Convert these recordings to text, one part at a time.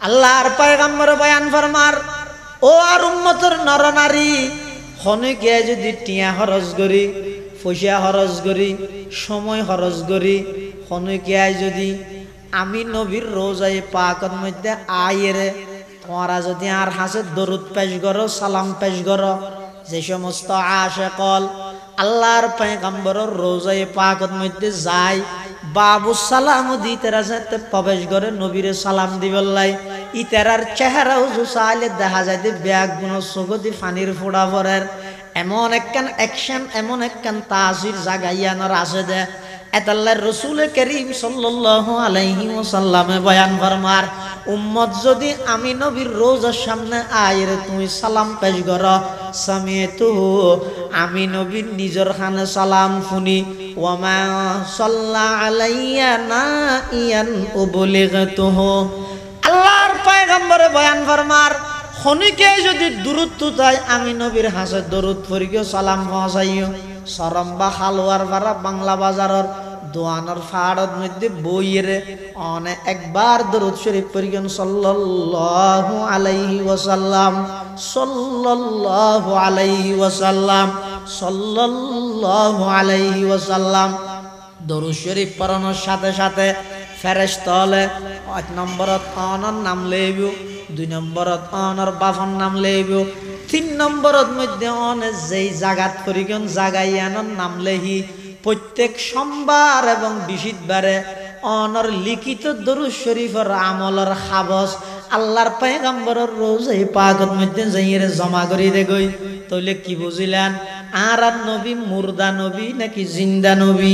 আল্লাহর পয়গম্বর বয়ান ফরমার ও আর উম্মতের নরনারী খনিকে যদি টিয়া খরচ করি পয়সা খরচ করি সময় খরচ করি খনিকে যদি আমি নবীর রোজায় পাকের মধ্যে আয়েরে তোমরা যদি আর হাসে দরুদ পেশ করো সালাম পেশ করো যে সমস্ত আশিকল আল্লাহর পয়গম্বরের রোজায় পাকের মধ্যে যায় বাবু সালাম দিতেরা সাথে প্রবেশ করে নবীরে সালাম দিবল্লাই ইতারার চেহারাও জুসাইলে দেখা যায় যে ব্যাগ গুণ চোখদি পানির ফোড়া পড়ের এমন একখান অ্যাকশন এমন একখান তাসির জাগাইয়ানোর আছে দে এতাল্লাহর রাসূল করিম সাল্লাল্লাহু আলাইহি ওয়াসাল্লামে বয়ান ফরমার উম্মত যদি আমি নবীর রোজার সামনে আইরে তুমি সালাম পেশ করো সামিয়তু আমি নবীর নিজের খানে সালাম শুনি ওয়ামা সাল্লা আলাইয়া নাইয়ান উবলিগতুহু আল্লাহর পয়গম্বরে বয়ান ফরমার খনিকে যদি দূরত্ব তাই আমি নবীর হাসে দরুদ পড়িও সালাম পৌঁছাইও সরম্বা হালুয়ার ভাড়া বাংলা বাজারের দোয়ানোর ফাড়ত মধ্যে বইয়েরে অনে একবার দরুদ শরীফ পড়িও সাল্লাল্লাহু আলাইহি ওয়াসাল্লাম সাল্লাল্লাহু আলাইহি ওয়াসাল্লাম সাল্লাল্লাহু আলাইহি ওয়াসাল্লাম দরুদ শরীফ পড়ানোর সাথে সাথে ফেরেশতা হলে 1 নম্বরত অনর নাম লইব 2 নম্বরত অনর বাফন নাম লইব 3 নম্বরত মধ্যে অনে যেই জাগাত পরিগণ জাগাইয়ানোর নাম লেহি প্রত্যেক সোমবার এবং বৃহস্পতিবারে অনর লিখিত দরুদ শরীফের আমলের খাবস আল্লাহর পয়গম্বরের রোজায় পাকের মধ্যে যাইরে জমা করি দেগই তাহলে কি বুঝিলেন আর নবী মুর্দা নবী নাকি জিন্দা নবী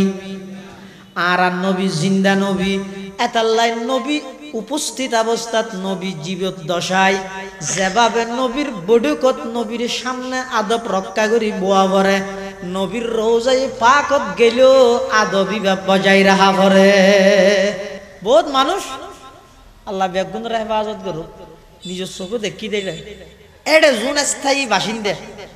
আর নবী জিন্দা নবী এতাল্লাই নবী উপস্থিত অবস্থাত নবী জীবত দশায় যেভাবে নবীর বডুকত নবীর সামনে আদব রক্ষা করি বোয়া ভরে নবীর রোজায় পাকত গেলেও আদবি বজায় রাখা ভরে বহুত মানুষ আল্লাহ বেগুনের হেফাজত করো নিজের চোখে দেখি দেখে এটা জুন স্থায়ী বাসিন্দা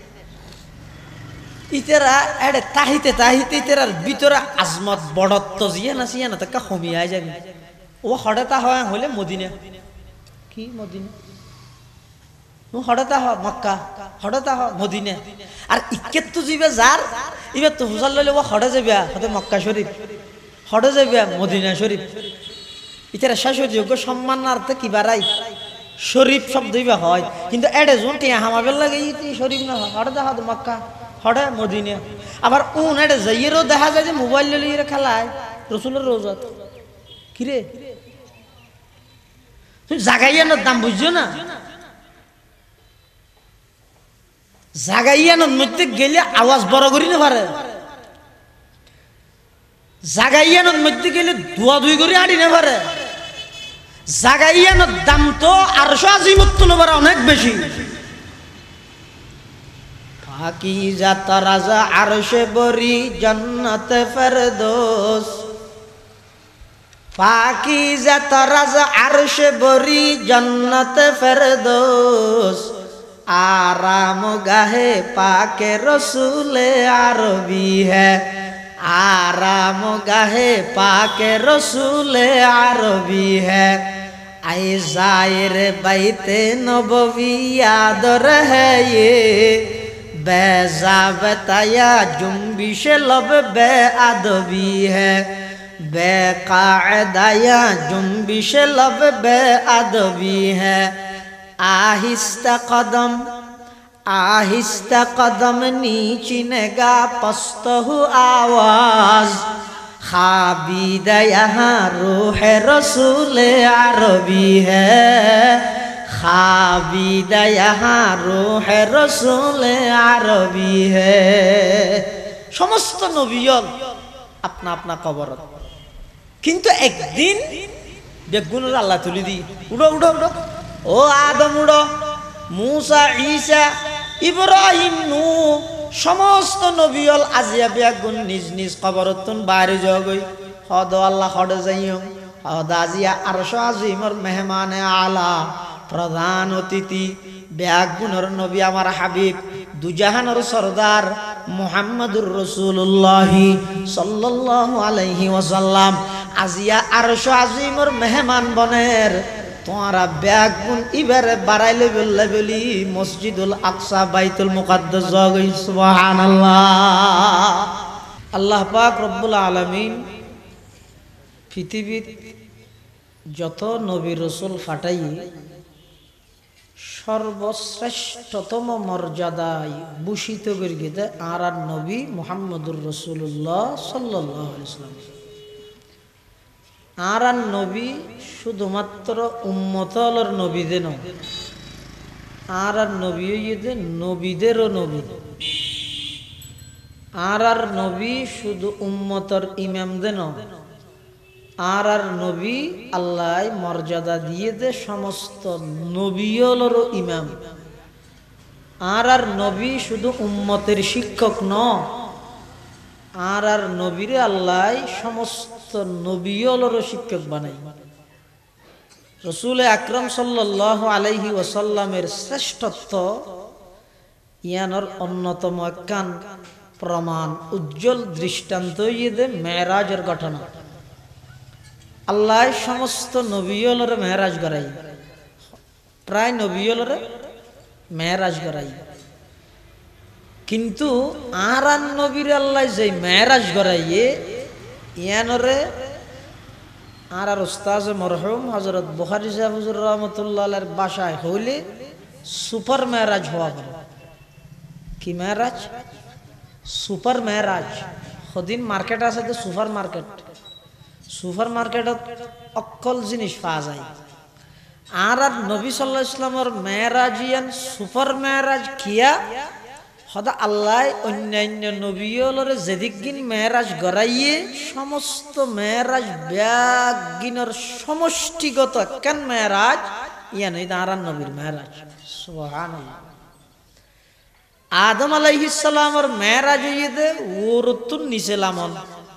ইতেরা এড়ে তাহিতে তাহিতে ইতেরার ভিতরে আজমত বড়ত্ব জিয়া না তা কমিয়া যাবে ও হঠাৎ হয় হলে মদিনা কি মদিনা ও হঠাৎ হয় মক্কা হঠাৎ হয় মদিনা আর ইকেত তো যাবে যার এবার তো হুজার লইলে ও হঠাৎ যাবে হতে মক্কা শরীফ হঠাৎ যাবে মদিনা শরীফ ইতেরা শাশ্বতযোগ্য সম্মানার্থে কি বাড়াই শরীফ শব্দ হয় কিন্তু এড়ে জুনটি হামাবেল লাগে শরীফ না হঠাৎ হয় মক্কা হঠাৎ মদিনা আবার উন এটা যাইয়েরও দেখা যায় যে মোবাইল লিয়ে খেলায় রসুলের রোজাত কিরে তুমি জাগাইয়ানোর দাম বুঝছো না জাগাইয়ানোর মধ্যে গেলে আওয়াজ বড় করি না পারে জাগাইয়ানোর মধ্যে গেলে ধোয়া ধুই করে আড়ি না পারে জাগাইয়ানোর দাম তো আরশো আজিমত তুলবার অনেক বেশি পাকিজাত রাজা আরশে বরি জান্নাতে ফেরদৌস পাকিজাত রাজা আরশে বরি জান্নাতে ফেরদৌস आराम गाहे पाके रसूले अरबी है आराम गाहे पाके रसूले अरबी है आए जायर बैते नबवी याद रहे ये बेजा बताया जुम्बिश लब बेअदबी है बेकायदाया जुम्बिश लब बेअदबी है आहिस्ता कदम नीचिनेगा पस्त हु आवाज खाबीदा यहाँ रूह रसूल अरबी है खाबीदा यहाँ रूह रसूल अरबी है समस्त नबियन अपना अपना कबर किंतु एक दिन बेगुनर अल्लाह तुली दी उड़ो उड़ो उड़ो ओ आदम उड़ो मूसा ईसा इब्राहिम नू समस्त नबियल आजिया बेगुन निज निज कबरतुन बाहर जगई हद अल्लाह हद जाइयो हद आजिया अरश आजिमर मेहमान आला प्रधान अतिथि बेगुनर नबी आमार हबीब दुजाहानर सरदार मुहम्मदुर रसूलुल्लाह सल्लल्लाहु अलैहि वसल्लम आजिया अरश आजिमर मेहमान बनेर তোরা ব্যাগ গুণ ইবারে বাড়াইলে বললে বলি মসজিদুল আকসা বাইতুল মুকাদ্দাস যাওয়া। সুবহানাল্লাহ। আল্লাহ পাক রব্বুল আলামিন পৃথিবীর যত নবী রাসূল ফাটাই সর্বশ্রেষ্ঠতম মর্যাদায় ভূষিত করে গেছে আর নবী মুহাম্মদুর রাসূলুল্লাহ সাল্লাল্লাহু আলাইহি ওয়াসাল্লাম। আর নবী শুধুমাত্র উম্মতর নবী দেন, আর নবী হইতে নবীদেরও নবী। আর নবী শুধু উম্মতর ইমাম দেন, আর নবী আল্লাহ মর্যাদা দিয়ে দে সমস্ত নবীলরও ইমাম। আর নবী শুধু উম্মতের শিক্ষক ন, আর নবীরে আল্লাহ সমস্ত নবীলরও শিক্ষক বানাই। রাসূল আকরাম সাল্লাল্লাহু আলাইহি ওয়াসাল্লামের শ্রেষ্ঠত্ব ইয়ানোর অন্যতম একখান প্রমাণ উজ্জ্বল দৃষ্টান্ত ইয়ে মেরাজের ঘটনা। আল্লাহ সমস্ত নবীলরে মেরাজ করাই, প্রায় নবীলরে মেরাজ করাই, কিন্তু আর নবীর আল্লাহ যে মেরাজ করাইয়ে ইয়ানরে আর উস্তাজ মরহুম হযরত বুখারী সাহেব হুজুর রাহমাতুল্লাহ আলাইহির বাসায় হইলে সুপার মেরাজ হওয়া পারে। কি মেরাজ? সুপার মেরাজ। সদিন মার্কেট আছে তো সুপার মার্কেট, সুপার মার্কেটত অকল জিনিস পাওয়া যায়। আর নবী সাল্লাল্লাহু আলাইহি ওয়াসাল্লামের মেরাজিয়ান সুপার মেরাজ কিয়া সদা আল্লাহ অন্যান্য নবীলরে যেদিকগিন মেরাজ গড়াইয়ে সমস্ত মেরাজ ব্যাগিনর সমষ্টিগত কেন মেরাজ ইয়ান এই আর নবীর মেরাজ। সুবহানাল্লাহ। আদম আলাইহিস সালামের মেরাজ হইতে ওরতুন নিচে লামন।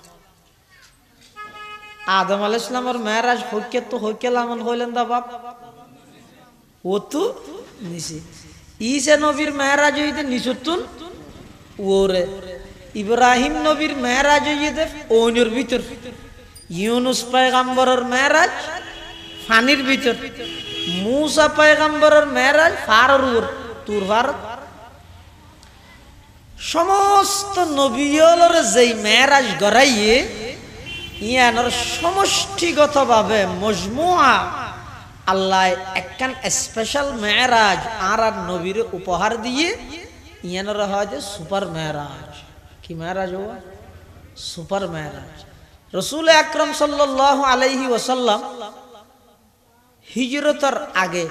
আদম আলাইহিস সালামের মেরাজ হইকে তো হইকে লামন হইলেন দা বাপ, ও তো নিচে। ঈসা নবীর মেরাজ হইতে নিচুতুন ওরে। ইব্রাহিম নবীর মেরাজ হইতে ওনের ভিতর। ইউনুস পয়গম্বরের মেরাজ পানির ভিতর। মুসা পয়গম্বরের মেরাজ ফারর উপর, তুর ফারত। সমস্ত নবীলরে যেই মেরাজ গড়াইয়ে ইয়ানোর সমষ্টিগতভাবে মজমুআ আল্লাহ একখান স্পেশাল মেরাজ আর নবীর উপহার দিয়ে ইয়ানোর হয় সুপার মেরাজ। কি মেরাজ হওয়া? সুপার মেরাজ। রাসূল আকরাম সাল্লাল্লাহু আলাইহি ওয়াসাল্লাম হিজরতের আগে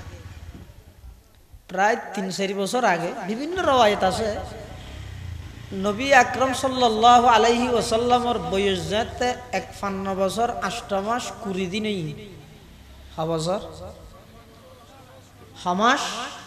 প্রায় 3-4 বছর আগে, বিভিন্ন রওয়ায়াত আছে, নবী আকরাম সাল্লাল্লাহু আলাইহি ওয়াসাল্লামের বয়স যেতে 51 বছর 8 মাস 20 দিনই বছর হামাস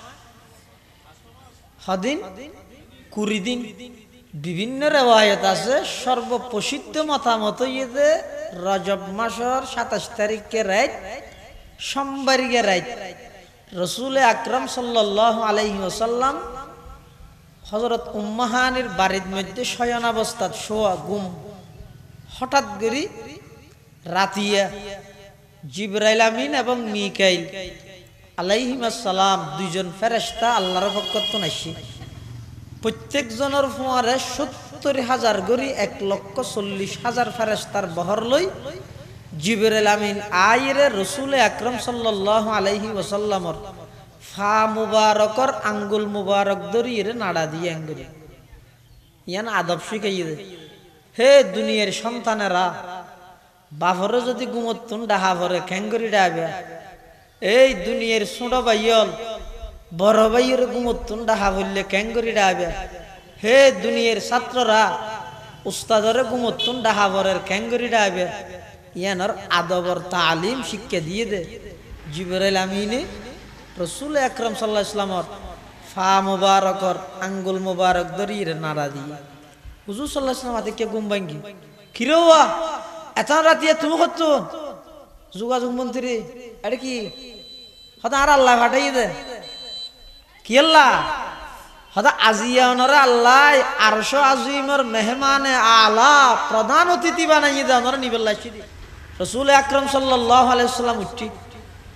হদিন 20 দিন। বিভিন্ন রেওয়ায়ত আছে, সর্বপ্রসিদ্ধ মতামত ইয়ে রজব মাসের 27 তারিখে রাত সোমবারের রাত রাসূল আকরাম সাল্লাল্লাহু আলাইহি ওয়াসাল্লাম হযরত উম্মাহানির বাড়ির মধ্যে শয়নাবস্থাত শোয়া ঘুম। হঠাৎ করে রাতিয়া জিবরাইল আমিন এবং মিকাইল আলাইহিস সালাম দুইজন ফেরেশতা আল্লাহর পক্ষ থেকে আসি। প্রত্যেকজনের ফুয়ারে 70,000 গরি 1,40,000 ফেরেশতার বহর লই জিবরাইল আমিন আইরে রাসূল আকরাম সাল্লাল্লাহু আলাইহি ওয়াসাল্লামর ফা মুবারকর আঙ্গুল মুবারক ধরিয়ে নাড়া দিয়ে আঙ্গুল ইয়ান আদব শিখাইয়ে দে। হে দুনিয়ার সন্তানেরা, বাপরে যদি গুমতুন ডাহা ভরে খেঙ্গরি ডাবে, এই দুনিয়ার ছোট ভাইয়ল বড় ভাইয়ের গুমতুন ডাহা বললে খেঙ্গরি ডাবে। হে দুনিয়ার ছাত্ররা, উস্তাদরে গুমতুন ডাহা ভরের খেঙ্গরি ডাবে। ইয়ানোর আদবর তালিম শিক্ষা দিয়ে দে জিবরাইল আমিনে রাসূল আকরাম সাল্লাল্লাহু আলাইহি ওয়াসাল্লামর ফা মুবারকর আঙ্গুল মুবারক ধরিয়ে নাড়া দিয়ে হুজুর সাল্লাল্লাহু আলাইহি ওয়াসাল্লাম আতে ঘুম ভাঙ্গি। কিরোয়া এত রাতে তুমি কত যোগাযোগ মন্ত্রী এটা কি হতা আর আল্লাহ পাঠাই দে কি আল্লাহ হতা আজিয়া ওনারা আল্লাহ আরশ আজিমের মেহমানে আলা প্রধান অতিথি বানাইয়ে দে ওনারা নিবেল্লাছি দি। রাসূল আকরাম সাল্লাল্লাহু আলাইহি ওয়াসাল্লাম উঠি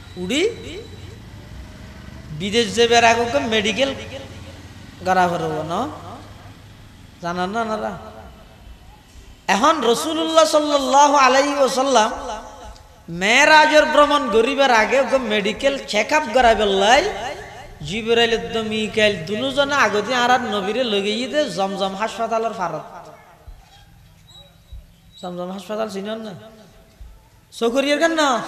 উড়ি বিদেশ যাবার আগে মেডিকেল করা পারব না, জানান না নারা। এখন রাসূলুল্লাহ সাল্লাল্লাহু আলাইহি ওয়াসাল্লাম মেরাজের ভ্রমণ করিবার আগে মেডিকেল চেক আপ করাইবার লাই জিবরাইল মিকাইল দুজনে আগতে আর নবীরে লগিয়ে দে জমজম হাসপাতালের ফারত। জমজম হাসপাতাল চিনেন না? চকরিয়ার কেন না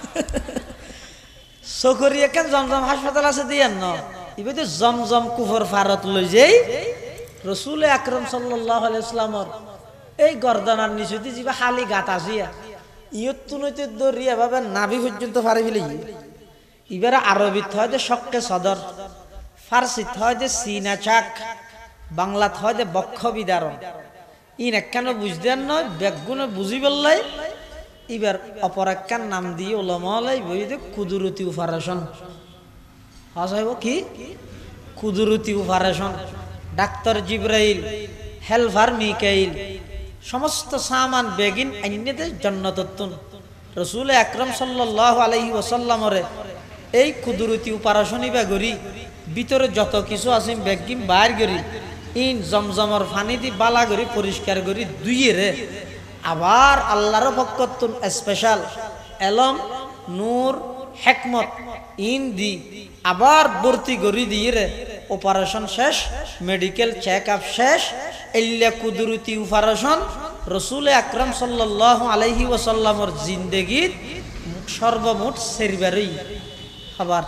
চকরিয়া কেন জমজম হাসপাতাল আছে দিয়ান না, এবার তো জমজম কুফর ফারত লই যাই রসুল আকরম সাল্লাল্লাহু আলাইহি ওয়াসাল্লামর এই গর্দানার নিচে যা খালি গাত আসিয়া ইয়ত্তু নইতে দরিয়া ভাবে নাভি পর্যন্ত ফারি ফেলে এবারে আরবিত হয় যে শক্কে সদর, ফার্সিত হয় যে সিনা চাক, বাংলাত হয় যে বক্ষ বিদারণ। ইন একখান বুঝদেন নয় বেগুনে বুঝি বললাই এবার অপর একখান নাম দিয়ে ওলামালাই বইতে কুদরতি অপারেশন হসাইব কি কুদরতি অপারেশন। ডাক্তার জিব্রাইল, হেলফার মিকাইল সমস্ত সামান বেগিন আইনেতে জন্নততুন রসুল আকরম সাল্লাল্লাহু আলাইহি ওয়াসাল্লামরে এই কুদরতি অপারেশনই বা গরি ভিতরে যত কিছু আছে বেগিন বাইর গরি ইন জমজমর পানি দি বালা করি পরিষ্কার করি দুইয়ে রে আবার আল্লাহর পক্ষতুন স্পেশাল এলম নূর হেকমত ইন দি আবার ভর্তি করি দিয়ে রে অপারেশন শেষ, মেডিকেল চেক আপ শেষ। এল্লা কুদরতি অপারেশন রসুল আকরম সাল্লাল্লাহু আলাইহি ওয়াসাল্লামর জিন্দেগির সর্বমোট সেরবারই খাবার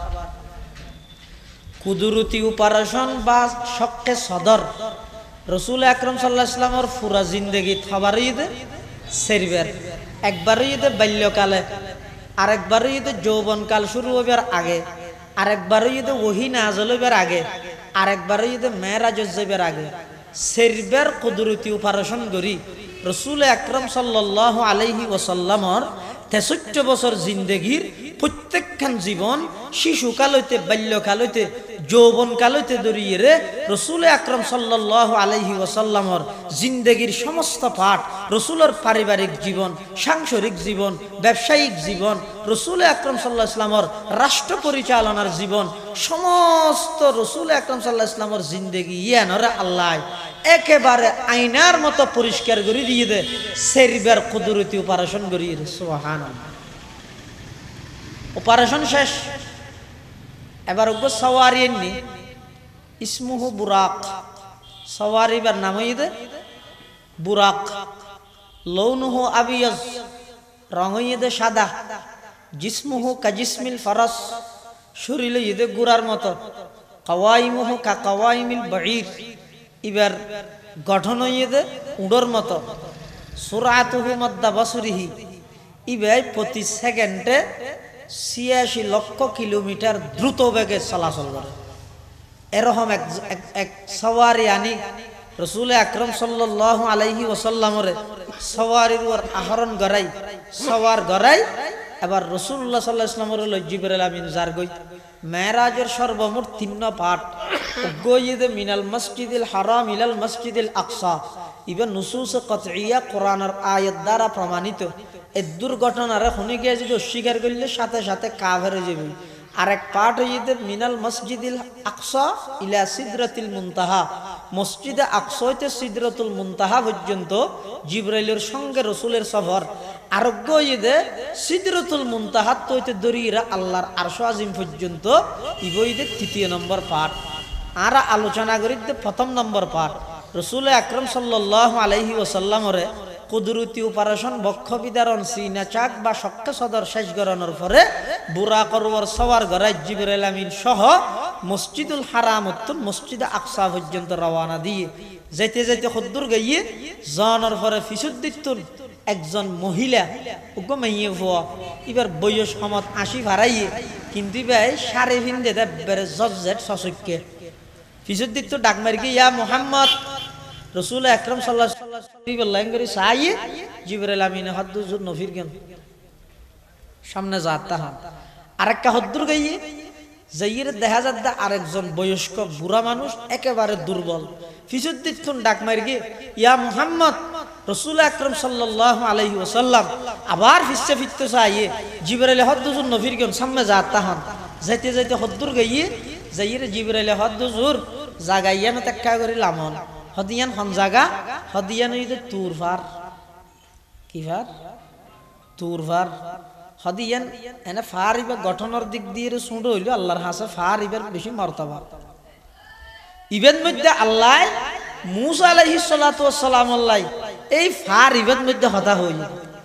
কুদরতি অপারেশন বা শক্কে সদর রসুল আকরম সাল্লাল্লাহু আলাইহি ওয়াসাল্লামর পুরা জিন্দেগি খাবার ঈদে সেরবার। একবার ঈদে বাল্যকালে, আরেকবার ঈদে যৌবনকাল শুরু হবার আগে, আরেকবার ঈদে ওহী নাযিল হবার আগে, আরেকবার ঈদে মেরাজ যাবার আগে সেরবার কুদরতি অপারেশন করি রসুল আকরম সাল্লাল্লাহু আলাইহি ওয়াসাল্লামর ৬৩ বছর জিন্দেগির প্রত্যেকখান জীবন শিশুকাল হইতে বাল্যকাল হইতে যৌবনকাল হইতে দরিয়ে রে রসুল আকরম সাল্লাল্লাহু আলাইহি ওয়াসাল্লামর জিন্দেগির সমস্ত পাঠ, রসুলের পারিবারিক জীবন, সাংসারিক জীবন, ব্যবসায়িক জীবন, রসুল আকরম সাল্লাল্লাহু আলাইহি ওয়াসাল্লামর রাষ্ট্র পরিচালনার জীবন, সমস্ত রসুল আকরম সাল্লাল্লাহু আলাইহি ওয়াসাল্লামর জিন্দেগি ইয়ানরে আল্লাহ একেবারে আয়নার মতো পরিষ্কার করে দিয়ে দে সেরবার কুদরতি অপারেশন করিয়ে দে। সুবহানাল্লাহ। অপারেশন শেষ, এবার ওগো সওয়ারি এমনি ইসমুহু বুরাক, সওয়ারিবার নাম হইদে বুরাক, লৌনুহু আবিয়াজ, রং হইদে সাদা, জিসমুহু কাজিসমিল ফরস, শরীরে ইদে গুড়ার মতো, কাওয়াইমুহু কা কাওয়াইমিল বাঈর, এবার গঠন হইদে উড়োর মতো, সুরাতুহু মাদ্দা বাসরিহি, ইবার প্রতি সেকেন্ডে ৮৬ লক্ষ কিলোমিটার দ্রুত বেগে চলাচল করে। এরকম এক সওয়ারি আনি রসুল আকরম সাল্লাল্লাহু আলাইহি ওয়াসাল্লামরে সওয়ারির ওর আহরণ গড়াই, সওয়ার গড়াই। এবার রসুল্লাহ সাল্লাল্লাহু আলাইহি ওয়াসাল্লামরে লই জিবরাইল আমিন যার গই মেরাজের সর্বমোট ৩ পাঠ গইদে মিনাল মসজিদিল হারাম ইলাল মসজিদিল আকসা। ইবা নুসুস কতইয়া কোরআনের আয়াত দ্বারা প্রমাণিত। এই দুর্ঘটনারে শুনে গিয়ে যদি অস্বীকার করলে সাথে সাথে কাফের হয়ে যাবে। আরেক পাঠ হইতে মিনাল মসজিদিল আকসা ইলা সিদরাতিল মুনতাহা, মসজিদে আকসা হইতে সিদরাতুল মুনতাহা পর্যন্ত জিবরাইলের সঙ্গে রসুলের সফর। আরোগ্য হইতে সিদরাতুল মুনতাহা হইতে দরিরা আল্লাহর আরশ আজিম পর্যন্ত ইবইতে ৩য় নম্বর পাঠ। আর আলোচনা করিতে ১ম নম্বর পাঠ রসুল আকরম সাল্লাল্লাহু আলাইহি ওয়াসাল্লামরে কুদরতি অপারেশন বক্ষ বিদারণ সিনা চাক বা শক্কে সদর শেষ গড়ানোর পরে বুরাকর ওর সওয়ার গড়াই জিবরাইল আমিন সহ মসজিদুল হারাম উত্তর মসজিদে আকসা পর্যন্ত রওনা দিয়ে যেতে যেতে খুদ্দুর গিয়ে জানার পরে ফিসুদ্দিতুন একজন মহিলা উগ্র মাইয়ে ভুয়া, এবার বয়স সমত ৮০ ভাড়াইয়ে, কিন্তু ভাই সারে ভিন্দে বেড়ে জজেট সচক্যে ফিসুদ্দিত ডাক মারি ইয়া মুহাম্মদ, রসুল আকরম সাল্লাল্লাহু আলাইহি ওয়াসাল্লাম সাইয়ে জিবরাইল আমিন হাদুজুর নফির গেন সামনে যাতা হন। আরেকটা হদ্দুর গাইয়ে যাইয়ের দেখা যাচ্ছে আরেকজন বয়স্ক বুড়া মানুষ একেবারে দুর্বল। ফিসুদ্দিন ডাক মারি ইয়া মুহাম্মদ, রসুল আকরম সাল্লাল্লাহু আলাইহি ওয়াসাল্লাম আবার ফিরছে ফিরতে চাইয়ে জিবরাইল হদ্দুজুর নফির গেম সামনে যাতা হন যাইতে যাইতে হদ্দুর গাইয়ে যাইয়ে জিবরাইল হদ্দুজুর জাগাইয়ান তেক্কা করে লামন হদিয়ান হন জাগা হদিয়ান ইদে তুরফার কি ফার তুরফার হদিয়ান এনে ফার ইবা গঠনের দিক দিয়ে শুঁড় হইল আল্লাহর হাসে ফার ইবার বেশি মর্তবা ইবের মধ্যে আল্লাহ মুসা আলাইহিস সালাতু ওয়াস সালাম আল্লাহ এই ফার ইবের মধ্যে হতা হইল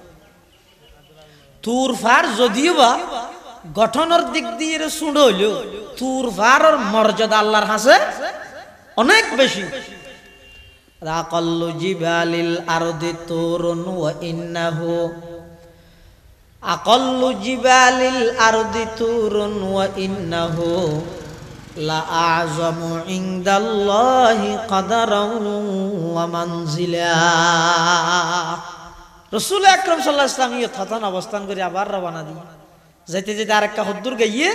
তুর ফার যদিও বা গঠনের দিক দিয়ে শুঁড় হইল তুর ফারের মর্যাদা আল্লাহর হাসে অনেক বেশি রাকাল্লু জিবালিল আরদি তুরুন ওয়া ইন্নাহু আকাল্লু জিবালিল আরদি তুরুন ওয়া ইন্নাহু লা আযমু ইনদাল্লাহি কদরান ওয়া মানজিলা রাসূল আকরাম সাল্লাল্লাহু আলাইহি ওয়াসাল্লাম ইয়ে থাতান অবস্থান করে আবার রওনা দিয়ে যাইতে যাইতে আরেকটা হদ্দুর গাইয়ে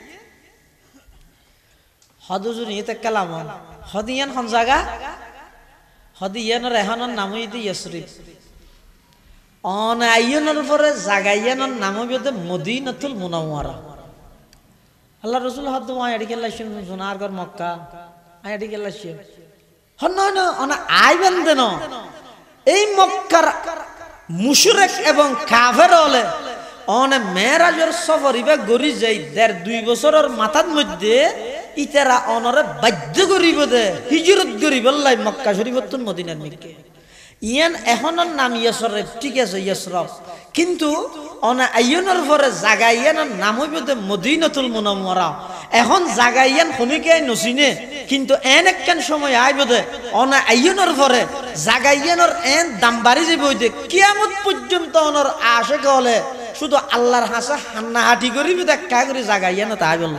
হদুজুর ইতে কালাম হদিয়ান হন জায়গা হদিয়ানের এহনের নাম হইতে ইয়াসরিব অন আইয়নের পরে জাগাইয়ানের নাম হইতে মদিনাতুল মুনাওয়ারা আল্লাহ রাসূল হদ্দু আয়াডি কেলাইছেন সোনার ঘর মক্কা আয়াডি কেলাইছে হন না অন আইবেন দেন এই মক্কার মুশরিক এবং কাফের হলে অনে মেরাজের সফর ইবা গরি যাই 1.5-2 বছরের মাথার মধ্যে ইতারা অনরে বাধ্য করিব দে হিজরত করিব আল্লাহ মক্কা শরীফত মদিনার মিকে ইয়ান এখনের নাম ইয়াসরব ঠিক আছে ইয়াসরব কিন্তু অনে আইয়নের পরে জাগাইয়ানের নাম হইব দে মদিনাতুল মুনাওয়ারা এখন জাগাইয়ান খনিকে নসিনে কিন্তু এন একখান সময় আইব দে অনে আইয়নের পরে জাগাইয়ানের এন দাম বাড়ি যাইব দে কিয়ামত পর্যন্ত অনর আশিক হলে শুধু আল্লাহর হাসা হান্না হাঁটি করিব দেখা করে জাগাইয়ান তাই বলল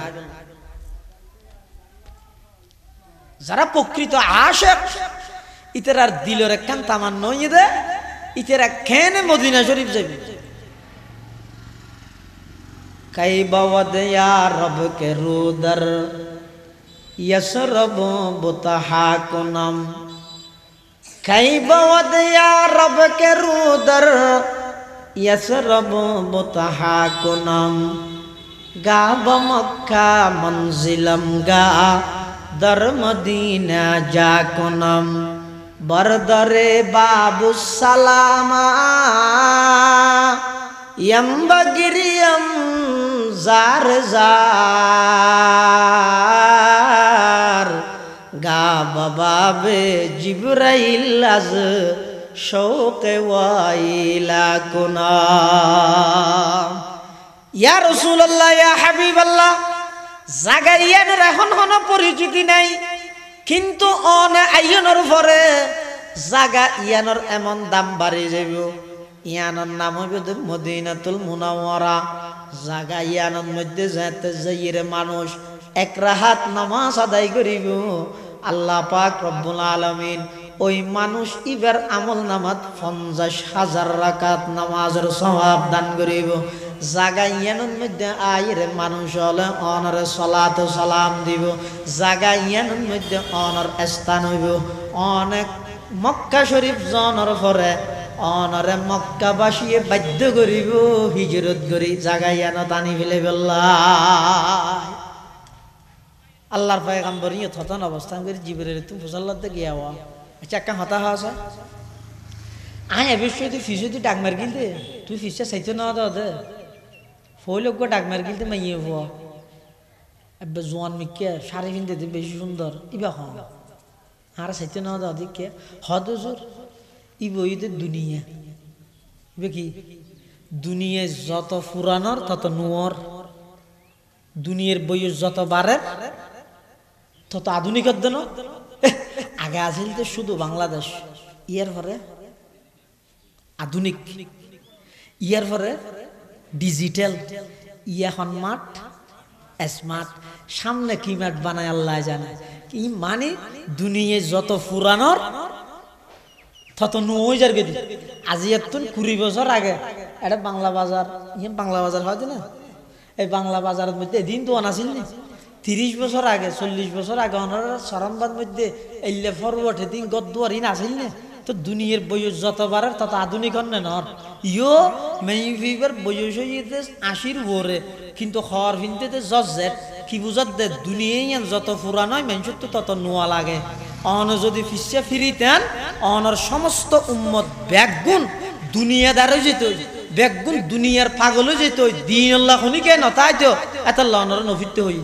যারা প্রকৃত আশিক ইতারার দিলের একখান তামান নই দে ইতারা কেন মদিনা শরীফ যাবে কাইবা ওয়াদিয়া রব কে রুদর ইয়াসরব বুতহাকুনম কাইবা ওয়াদিয়া রব কে রুদর ইয়াসরব বুতহাকুনম গাব মক্কা মনজিলম গা দর মদিনা যাকুনম বরদরে বাবু সালামা यम्बगिरियम जार जार गा बाबे जिब्राइल अज शौक वाइला कुना या रसूलुल्लाह या हबीबल्लाह জাগাইয়ানের এখন কোনো পরিচিতি নাই কিন্তু অন আইয়নের পরে জাগা ইয়ানোর এমন দাম বাড়ি যাইব ইয়ানোর নাম হইবে মদিনাতুল মুনাওয়ারা জাগা ইয়ানোর মধ্যে যাইতে যাইরে মানুষ এক রাহাত নামাজ আদায় করিব আল্লাহ পাক রব্বুল আলামিন ওই মানুষ ইবার আমল নামাত 50,000 রাকাত নামাজের সওয়াব দান করিব জাগা ইয়ানোর মধ্যে আইরে মানুষ হলে অনরে সালাত সালাম দিব জাগা ইয়ানোর মধ্যে অনর স্থান হইব অনেক মক্কা শরীফ জনের পরে অনরে মক্কাবাসীয়ে বাধ্য করিব হিজরত করি জাগা ইয়ানো টানি ফেলে বেল্লাহ আল্লাহর পয়গম্বর ইয়ে থতন অবস্থান করে জিবরাইল তুমি ফুসাল্লাতে গিয়া হওয়া আচ্ছা একটা হতা হাসা আয় অবশ্যই তুই ফিসে তুই ডাক মার গিলতে তুই ফিসে চাইতে না দে ফইলক ডাক মার গিলতে মাইয়ে হওয়া এবার জোয়ান মিকে শাড়ি কিনতে বেশি সুন্দর ইবা হন আর চাইতে না দিকে হদজুর ইব ইতে দুনিয়া ইবে কি দুনিয়ায় যত পুরানোর তত নুয়র দুনিয়ার বয়স যত বাড়ে তত আধুনিকত দেন আগে আছিল তো শুধু বাংলাদেশ ইয়ার পরে আধুনিক ইয়ার পরে ডিজিটাল ইয়া এখন মাঠ স্মার্ট সামনে কি মাঠ বানায় আল্লাহ জানে কি মানে দুনিয়ায় যত পুরানোর তত নুই যার গেদি আজি এতন 20 বছর আগে এটা বাংলা বাজার ইয়ে বাংলা বাজার হয় না এই বাংলা বাজারের মধ্যে দিন তো আনাছিল না 30 বছর আগে 40 বছর আগে ওনার সরমবাদ মধ্যে এলে ফরওয়ার্ড দিন গদ্দুয়ারি না আসিল না তো দুনিয়ার বয়স যত বাড়ার তত আধুনিক হন না ইয়ো মেইফিবার বয়স হইতে 80 ওরে কিন্তু হর ভিনতে জজেট কি বুঝাত দে দুনিয়ায় যত পুরান হয় মানুষের তো তত নোয়া লাগে অন যদি ফিসে ফিরিতেন অনর সমস্ত উম্মত ব্যাগুণ দুনিয়াদার যেত ব্যাগুণ দুনিয়ার পাগল যেত দিন আল্লাহ খনিকে নতাই তো এত লনর নফিতে হই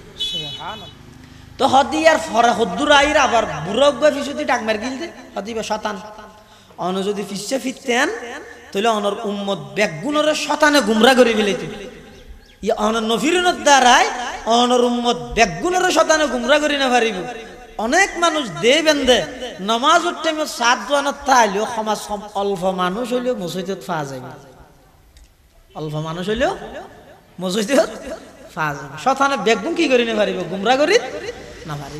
তো হদিয়ার ফরা হদ্দুর আইর আবার বুড়ো ফিসুতি ডাক মার গিলতে হদিবা শতান অন যদি ফিসে ফিরতেন তাহলে অনর উম্মত ব্যাগুণের শতানে গুমরা করে ফেলিত ইয়া অনর নফিরনের দ্বারাই অনর উম্মত ব্যাগুণের শতানে গুমরা করি না পারিব অনেক মানুষ দে বেন্দে নামাজের টাইমে সাত দোয়ানত তাইলেও সমাজ অল্প মানুষ হইলেও মসজিদত ফা যাবে অল্প মানুষ হইলেও মসজিদত ফা যাবে শতানে ব্যাগুণ কি করি না পারিব গুমরা করি না পারিব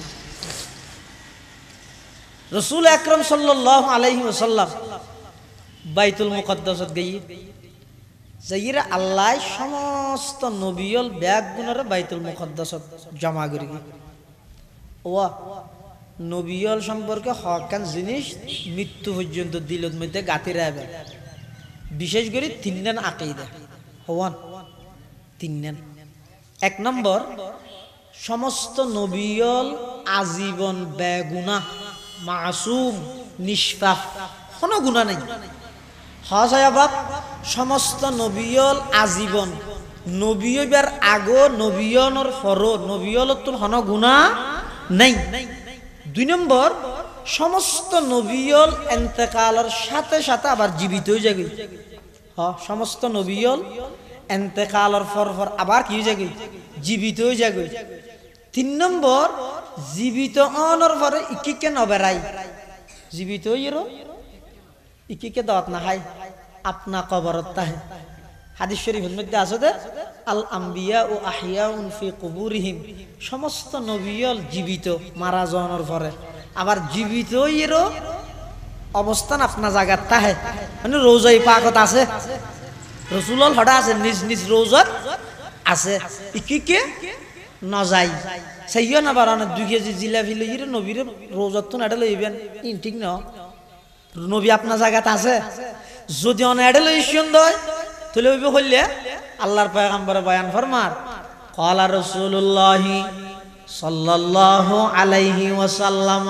রাসূল আকরাম সাল্লাল্লাহু আলাইহি ওয়াসাল্লাম বাইতুল মুকদ্দাসত গিয়ে যাইরা আল্লাহ সমস্ত নবিয়ল ব্যাগুণের বাইতুল মুকদ্দাসত জমা করি ওয়া নবিয়ল সম্পর্কে হকান জিনিস মৃত্যু পর্যন্ত দিলত মধ্যে গাতি রাখবে বিশেষ করে তিনজন আকীদা হওয়ান তিনজন এক নম্বর সমস্ত নবিয়ল আজীবন বেগুনাহ মাসুম নিষ্পাপ কোনো গুনাহ নাই হাসায়াবাব সমস্ত নবিয়ল আজীবন নবিয়বার আগো নবিয়নর ফরো নবিয়লতুল হন গুনাহ নাই দুই নম্বর সমস্ত নবিয়ল ইন্তেকালের সাথে সাথে আবার জীবিত হয়ে যাবে সমস্ত নবিয়ল ইন্তেকালের পর আবার কি হয়ে যাবে জীবিত হয়ে যাবে তিন নম্বর জীবিত অনর পরে ইকিকে নবেরাই জীবিত হইরো ইকিকে দাওয়াত না হাই আপনা কবরত তাহে হাদিস শরীফের মধ্যে আছে যে আল আম্বিয়া ও আহিয়াউন ফি কুবুরিহিম সমস্ত নবিয়ল জীবিত মারা যাওয়ার পরে আবার জীবিত এরও অবস্থান আপনা জায়গার তাহে মানে রোজাই পাকত আছে রাসূলুল হডা আছে নিজ নিজ রোজাত আছে ইকিকে নজাই সাইয়ো না বারানা 2 কেজি জিলাপি লইরে নবীর রোজাত তো নাডা লইবেন ইন ঠিক না নবী আপনা জায়গাত আছে যদি অন এডে লই সুন্দর তাহলে ওইবে হইলে আল্লাহর পয়গম্বর বয়ান ফরমার ক্বালা রাসূলুল্লাহি সাল্লাল্লাহু আলাইহি ওয়াসাল্লাম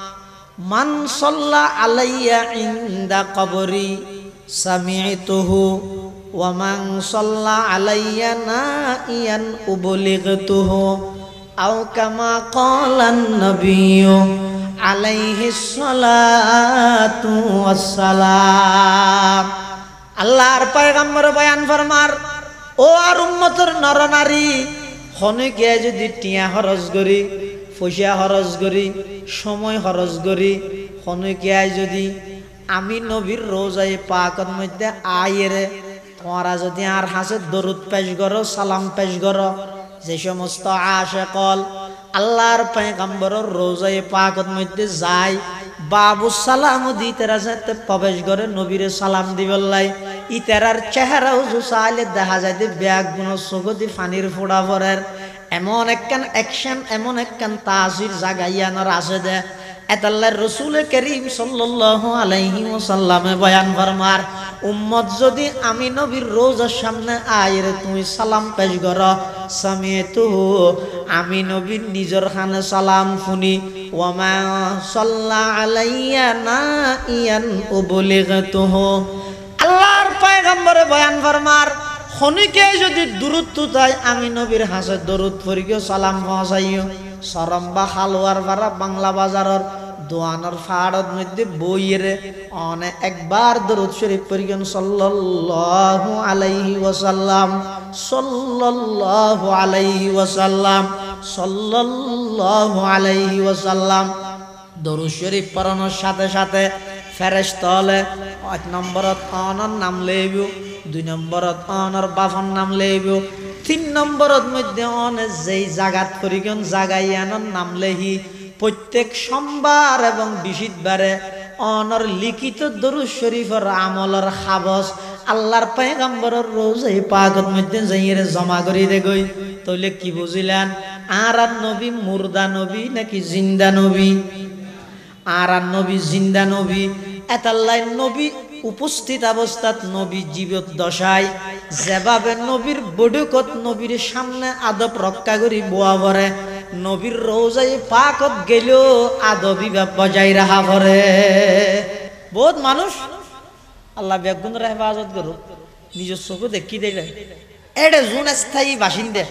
মান সাল্লা আলাইয়া ইনদা কবরি সামি'তুহু ওয়া মান সাল্লা আলাইয়া নাইয়ান উবলিগতুহু আও কামা ক্বালান নাবিয়্যু আলাইহিস সালাতু ওয়াসসালাম আল্লাহর পয়গম্বর বয়ান ফরমার ও আর উম্মতের নরনারী হনে গিয়ে যদি টিয়া খরচ করি পয়সা খরচ করি সময় খরচ করি হনে গিয়ে যদি আমি নবীর রোজায়ে পাকের মধ্যে আইরে তোমরা যদি আর হাসে দরুদ পেশ করো সালাম পেশ করো যে সমস্ত আশিকল আল্লাহর পয়গম্বরের রোজায়ে পাকের মধ্যে যায় বাবু সালাম দিতে রাজাতে প্রবেশ করে নবীরে সালাম দিবল্লাই ইতারার চেহারা উজু সাইলে দেখা যায় যে ব্যাগুণ সগতি ফানির ফোড়া পরের এমন একখান অ্যাকশন এমন একখান তাসির জাগাইয়ানোর আছে দে এতাল্লাহর রাসূল করিম সাল্লাল্লাহু আলাইহি ওয়াসাল্লামে বয়ান ফরমার উম্মত যদি আমি নবীর রোজার সামনে আইরে তুমি সালাম পেশ করো সামিতুহু আমি নবীর নিজের খানে সালাম শুনি ওয়া মা সাল্লা আলাইয়া নাইয়ান উবলিগতুহু আল্লাহর পয়গম্বরে বয়ান ফরমার খনিকে যদি দরুদ তুতাই আমি নবীর হাসে দরুদ পড়িও সালাম পৌঁছাইও সরম বা হালওয়ার বারা বাংলা বাজারের দোয়ানোর ফাড়ত মধ্যে বইয়েরে অনে একবার দরুদ শরীফ পড়িও সাল্লাল্লাহু আলাইহি ওয়াসাল্লাম সাল্লাল্লাহু আলাইহি ওয়াসাল্লাম সাল্লাল্লাহু আলাইহি ওয়াসাল্লাম দরুদ শরীফ পড়ানোর সাথে সাথে ফেরেশতা হলে 1 নম্বরত অনর নাম লইব 2 নম্বরত অনর বাফন নাম লইব 3 নম্বরত মধ্যে অনে যেই জাগাত পরিগণ জাগাইয়ানোর নাম লেহি প্রত্যেক সোমবার এবং বৃহস্পতিবারে অনর লিখিত দরুদ শরীফের আমলের খাবস আল্লাহর পয়গম্বরের রোজায়ে পাকের মধ্যে যাইরে জমা করি দে গই তাহলে কি বুঝিলেন আর নবী মুর্দা নবী নাকি জিন্দা নবী আর নবী জিন্দা নবী এতাল্লাই নবী উপস্থিত অবস্থাত নবী জীবিত দশায় যেভাবে নবীর বডুকত নবীর সামনে আদব রক্ষা করি বোয়া ভরে নবীর রোজায় পাকত গেলেও আদবি বজাই রাখা ভরে। বহুত মানুষ আল্লাহ বেগুনের হেফাজত করুক নিজের চোখে দেখি দেয় এডে জুন স্থায়ী বাসিন্দা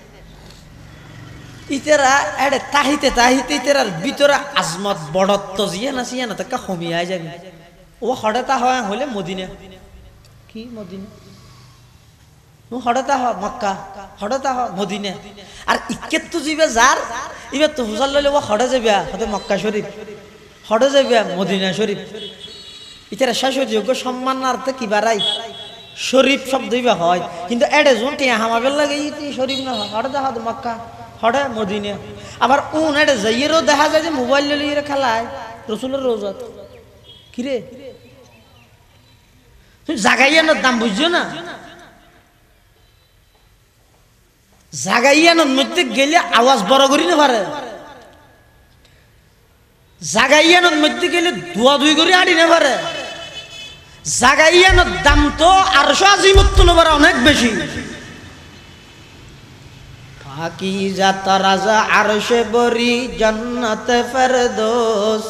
ইতেরা এডে তাহিতে তাহিতে ইতেরার ভিতরে আজমত বড়ত্ব জিয়া না তাকে কমিয়াই যাবে। ও হঠাৎ হয় হলে মদিনা কি মদিনা হঠাৎ হ মক্কা হঠাৎ হ মদিনা আর ইকেত তো যাবে যার এবার তো হুজাল লইলে ও হঠাৎ যাবে হতে মক্কা শরীফ হঠাৎ যাবে মদিনা শরীফ ইতারা শাশ্বতযোগ্য সম্মানার্থে কি বাড়াই শরীফ শব্দ হয় কিন্তু এডে জুন টিয়া হামাবেল লাগে ই শরীফ না হঠাৎ হ মক্কা হঠাৎ মদিনা আবার উন এডে যাইয়েরও দেখা যায় যে মোবাইল লইয়ে খেলায় রসুলের রোজাত কিরে তুমি জাগাইয়ানোর দাম বুঝছো না জাগাইয়ানোর মধ্যে গেলে আওয়াজ বড় করি না পারে জাগাইয়ানোর মধ্যে গেলে ধোয়া ধুই করে আড়ি না পারে জাগাইয়ানোর দাম তো 880 নবার অনেক বেশি। পাকিজা তারাজা আরশে বরি জান্নাতে ফেরদৌস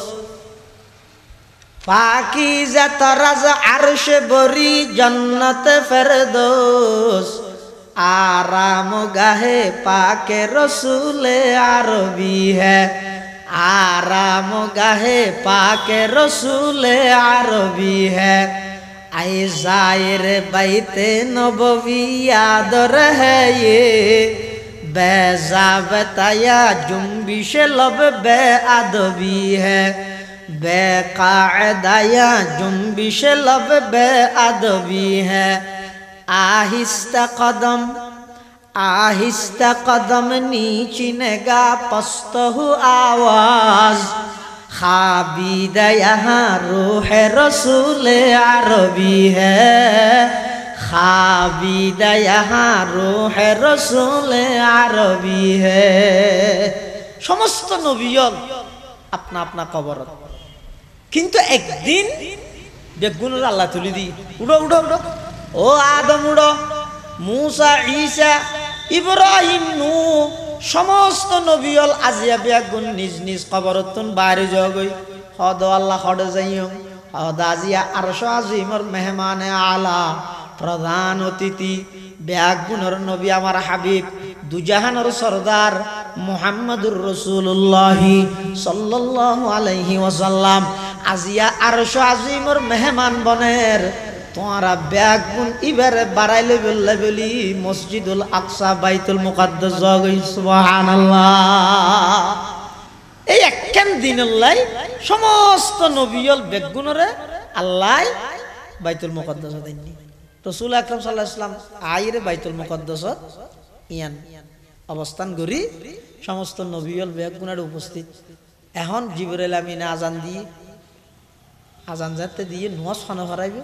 পাকিজা তারাজা আরশে বরি জান্নাতে ফেরদৌস आराम गाहे पाके रसूले आरबी है आराम गाहे पाके रसूले आरबी है आए जायर बैते नबवी याद रहे ये बेजा बताया जुम्बिश लब बे अदबी है बेकायदाया जुम्बिश लब बे अदबी है आहिस्ता कदम नीचिनेगा पस्तहु आवाज खाबीदा यहाँ रूह रसूल अरबी है खाबीदा यहाँ रूह रसूल अरबी है। समस्त नबियल अपना अपना कबर किन्तु एक दिन बेगुनर आल्लाह तुली दी उड़ो उड़ो उड़ो ओ आदम उड़ो मूसा ईसा इब्राहिम नू समस्त नबियल आजिया बेगुन निज निज कबरतुन बाहर जगई हद अल्लाह हद जाइयो हद आजिया अरश आजिमर मेहमान आला प्रधान अतिथि बेगुनर नबी आमार हाबिब दुजाहानर सरदार मुहम्मदुर रसूलुल्लाह सल्लल्लाहु अलैहि वसल्लम आजिया अरश आजिमर मेहमान बनेर तुम्हारा बेगुन इबारे बाराइले बोलले बोली मस्जिदुल আকসা বাইতুল মুকাদ্দাস জগই সুবহানাল্লাহ। এই একখান দিনলাই সমস্ত নবিয়ল বেগুনরে আল্লাহ বাইতুল মুকাদ্দাসত আননি রাসূল আকরাম সাল্লাল্লাহু আলাইহি ওয়াসাল্লাম আইরে বাইতুল মুকাদ্দাসত ইয়ান অবস্থান করি সমস্ত নবিয়ল বেগুনের উপস্থিত। এখন জিবরাইল আমিন আজান দিয়ে আজান যাতে দিয়ে নামাজ ফানা করাইবে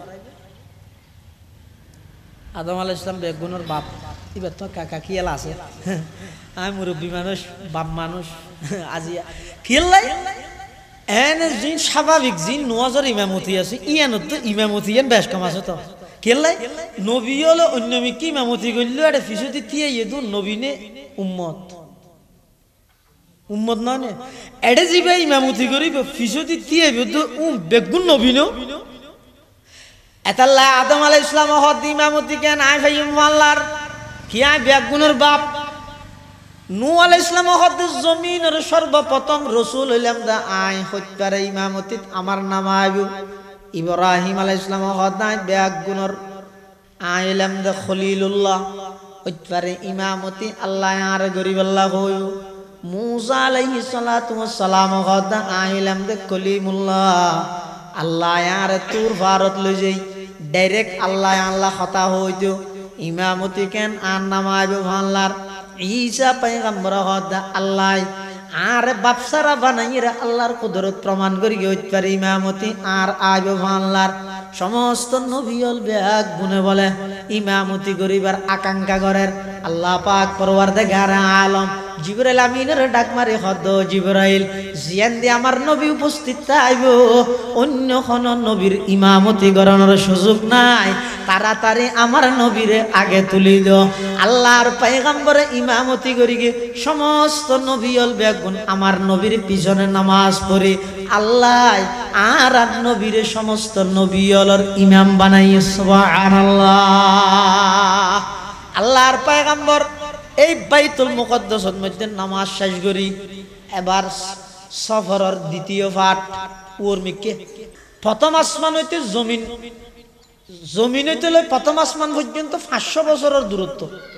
आदम आलाइहिस्सालाम बेगुनर बाप इबार तो काका कियाल आछे आमी मुरब्बी मानुष बाप मानुष আজি कियाल्লাই एने जिन स्वाभाविक जिन नवाजर इमामती আছে ইয়ানত তো ইমামতি এন বেশ কম আছে তো কিয়াল্লাই নবী হলো অন্যমি কি ইমামতি কইলো এটা ফিসুতি দিয়ে ইদু নবীনে উম্মত উম্মত না নে এডে জিবে ইমামতি করিব ফিসুতি দিয়ে ইদু বেগুন নবীনো এতাল্লাহ আদম আলাইহিস সালাম হদ ইমামতি কেন আই ভাই আল্লাহর কিয়া বেগুনের বাপ নূহ আলাইহিস সালাম হদ জমিনের সর্বপ্রথম রাসূল হইলাম দা আই হত্যার ইমামতিত আমার নাম আইবু ইব্রাহিম আলাইহিস সালাম হদ আই বেগুনের আইলাম দা খলিলুল্লাহ হত্যার ইমামতি আল্লাহ আর গরিব আল্লাহ হইউ मूसा अलैहिस्सलातु वस्सलाम हद आइलाम दे कलीमुल्लाह अल्लाह यार तूर भारत ले जाई डायरेक्ट अल्लाह खता होइतो इमामती केन आन नामाइबो भानलार ईसा पैगम्बर हद अल्लाह आर बापसारा बानाइरा अल्लाहर कुदरत प्रमाण करि गइतपारे इमामती आर आइबो भानलार समस्त नबियल बेग गुने बोले इमामती करिबार आकांक्षा करेर अल्लाह पाक परवरदिगार आलम জিবরাইল আমিনের ডাক মারে হদ জিবরাইল জিয়ান দি আমার নবী উপস্থিত থাইব অন্য কোন নবীর ইমামতি করানোর সুযোগ নাই তাড়াতাড়ি আমার নবীরে আগে তুলি দাও আল্লাহর পয়গম্বরে ইমামতি করি গে সমস্ত নবীল বেগুন আমার নবীর পিছনে নামাজ পড়ে আল্লাহ আর নবীরে সমস্ত নবীলর ইমাম বানাই সুবহানাল্লাহ আল্লাহর পয়গম্বর এই বাইতুল মুকদ্দাসের মধ্যে নামাজ শেষ করি এবার সফরের দ্বিতীয় পাঠ ওর মিকে প্রথম আসমান হইতে জমিন হইতে প্রথম আসমান পর্যন্ত 500 বছরের দূরত্ব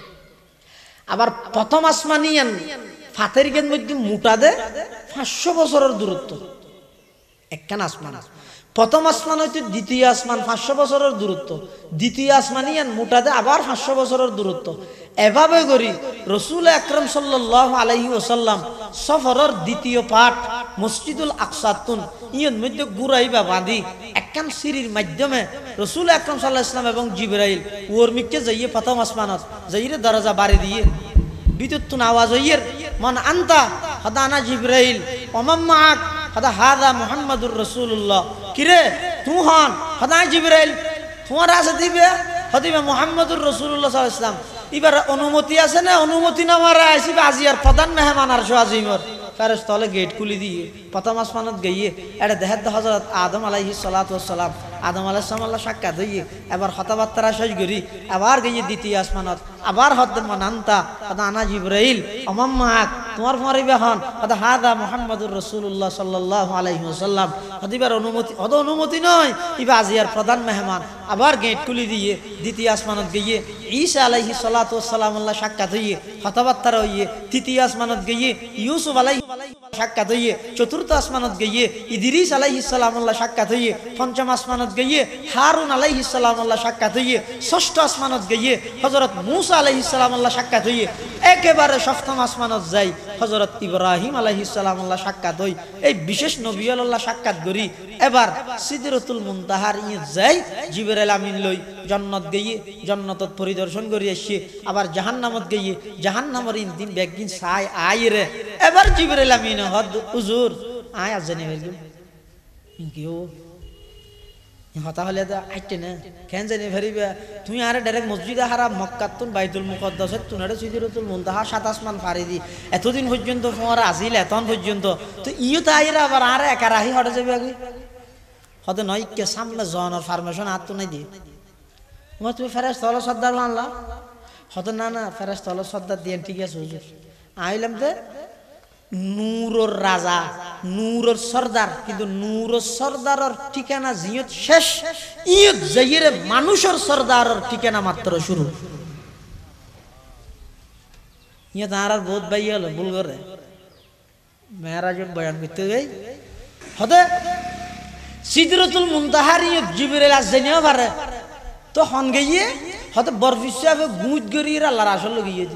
আবার প্রথম আসমানিয়ান ফাতের গের মধ্যে মুটা দে 500 বছরের দূরত্ব একখান আসমান প্রথম আসমান হইতে দ্বিতীয় আসমান 500 বছরের দূরত্ব দ্বিতীয় আসমানিয়ান মুটা দে আবার 500 বছরের দূরত্ব এভাবে করি রাসূল আকরাম সাল্লাল্লাহু আলাইহি ওয়াসাল্লাম সফরের দ্বিতীয় পাঠ মসজিদুল আকসাতুন ইয়ের মধ্যে ঘুরাইবা বাঁধি একখান সিঁড়ির মাধ্যমে রাসূল আকরাম সাল্লাল্লাহু আলাইহি ওয়াসাল্লাম এবং জিবরাইল ওর মিকে যাইয়ে প্রথম আসমানত যাইরে দরজা বাড়ি দিয়ে বিদ্যুৎ আওয়াজ হইয়ের মান আনতা হাদানা জিবরাইল ওমাম্মাক হাদা হাদা মুহাম্মাদুর রাসূলুল্লাহ কিরে তুই হন হাদা জিবরাইল তোমার আছে দিবে হদিবে মুহাম্মাদুর রাসূলুল্লাহ সাল্লাল্লাহু আলাইহি ওয়াসাল্লাম এবার অনুমতি আছে না অনুমতি না মারা আসিবে আজিয়ার প্রধান মেহমান আর আজিমর ফেরেশতা হলে গেট খুলি দিয়ে প্রথম আসমানত গিয়ে এটা দেহের হযরত আদম আলাইহিস সালাতু ওয়াস সালাম আদম আলাইহিস সালাম আল্লাহ সাক্ষাৎ হইয়ে এবার কথাবার্তা শেষ করি আবার গিয়ে দ্বিতীয় আসমানত আবার হদ মানান্তা আনা জিবরাইল ওমাম্মাক তোমার ফরিবে হন আদা হাদা মুহাম্মাদুর রাসূলুল্লাহ সাল্লাল্লাহু আলাইহি ওয়াসাল্লাম হদিবার অনুমতি নয় ইবা আজিয়ার প্রধান মেহমান আবার গেট খুলি দিয়ে দ্বিতীয় আসমানত গিয়ে ঈসা আলাইহিস সালাতু ওয়াস সালাম আল্লাহ সাক্ষাৎ হইয়ে কথাবার্তা হইয়ে তৃতীয় আসমানত গিয়ে ইউসুফ আলাইহিস সাক্ষাৎ হইয়ে চতুর্থ আসমানত গিয়ে ইদ্রিস আলাইহিস সালাম আল্লাহ সাক্ষাৎ হইয়ে পঞ্চম আসমানত গিয়ে হারুন আলাইহিস সালাম আল্লাহ সাক্ষাৎ হইয়ে ষষ্ঠ আসমানত গিয়ে হযরত মূসা আলাইহিস সালাম আল্লাহ সাক্ষাৎ হইয়ে একেবারে সপ্তম আসমানত যাই হযরত ইব্রাহিম আলাইহিস সালাম আল্লাহ সাক্ষাৎ হই এই বিশেষ নবী আল্লাহ সাক্ষাৎ করি এবার সিদরাতুল মুনতাহার যাই জিবরাইল আমিন লই জান্নাত গিয়ে জান্নাতত পরিদর্শন করি আসি আবার জাহান্নামত গিয়ে জাহান্নামের দিন বেগিন সাই আইরে এবার জিবরাইল আমিন হদ হুজুর আয় আজ জানি বেগিন কিও হতা হলে আইতে না কেন জানি ভরিবা তুই আরে ডাইরেক্ট মসজিদে হারাম মক্কাতুন বাইতুল মুকদ্দাসত তুনারে সিদরাতুল মুনতাহা সাত আসমান পারি দি এতদিন পর্যন্ত তোমার আসিল এতন পর্যন্ত তো ইও তাইরা আবার আরে একারাহি হটে যাবে আগে হতে নয় কে সামনে জনের ফার্মেশন আর তো নাই দিয়ে তুমি ফেরেশতা হলো সর্দার আনলা হতে না না ফেরেশতা হলো সর্দার দিয়ে ঠিক আছে হুজুর আইলাম যে নূরর রাজা নূরর সর্দার কিন্তু নূরর সর্দারর ঠিকানা জিয়ত শেষ ইয়ত যাইরে মানুষের সর্দারর ঠিকানা মাত্র শুরু ইয়ে তার আর বহুত ভাই হলো ভুল করে মেরাজের বয়ান করতে যাই হতে সিদরাতুল মুনতাহার ইয়ত জিবরাইল আসেনিও পারে তো হন গিয়ে হতে বরফিসাবে গুঁজ গরিয়ে আল্লাহর আসল গিয়ে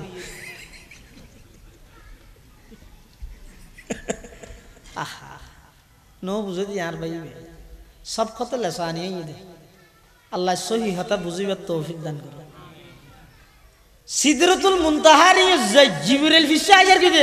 নো বুঝে দি আর ভাই সব কথা লেসানি দে আল্লাহ সহি হতা বুঝিবার তৌফিক দান করে সিদরাতুল মুনতাহার জিবরাইল ফিসা আজার কি দে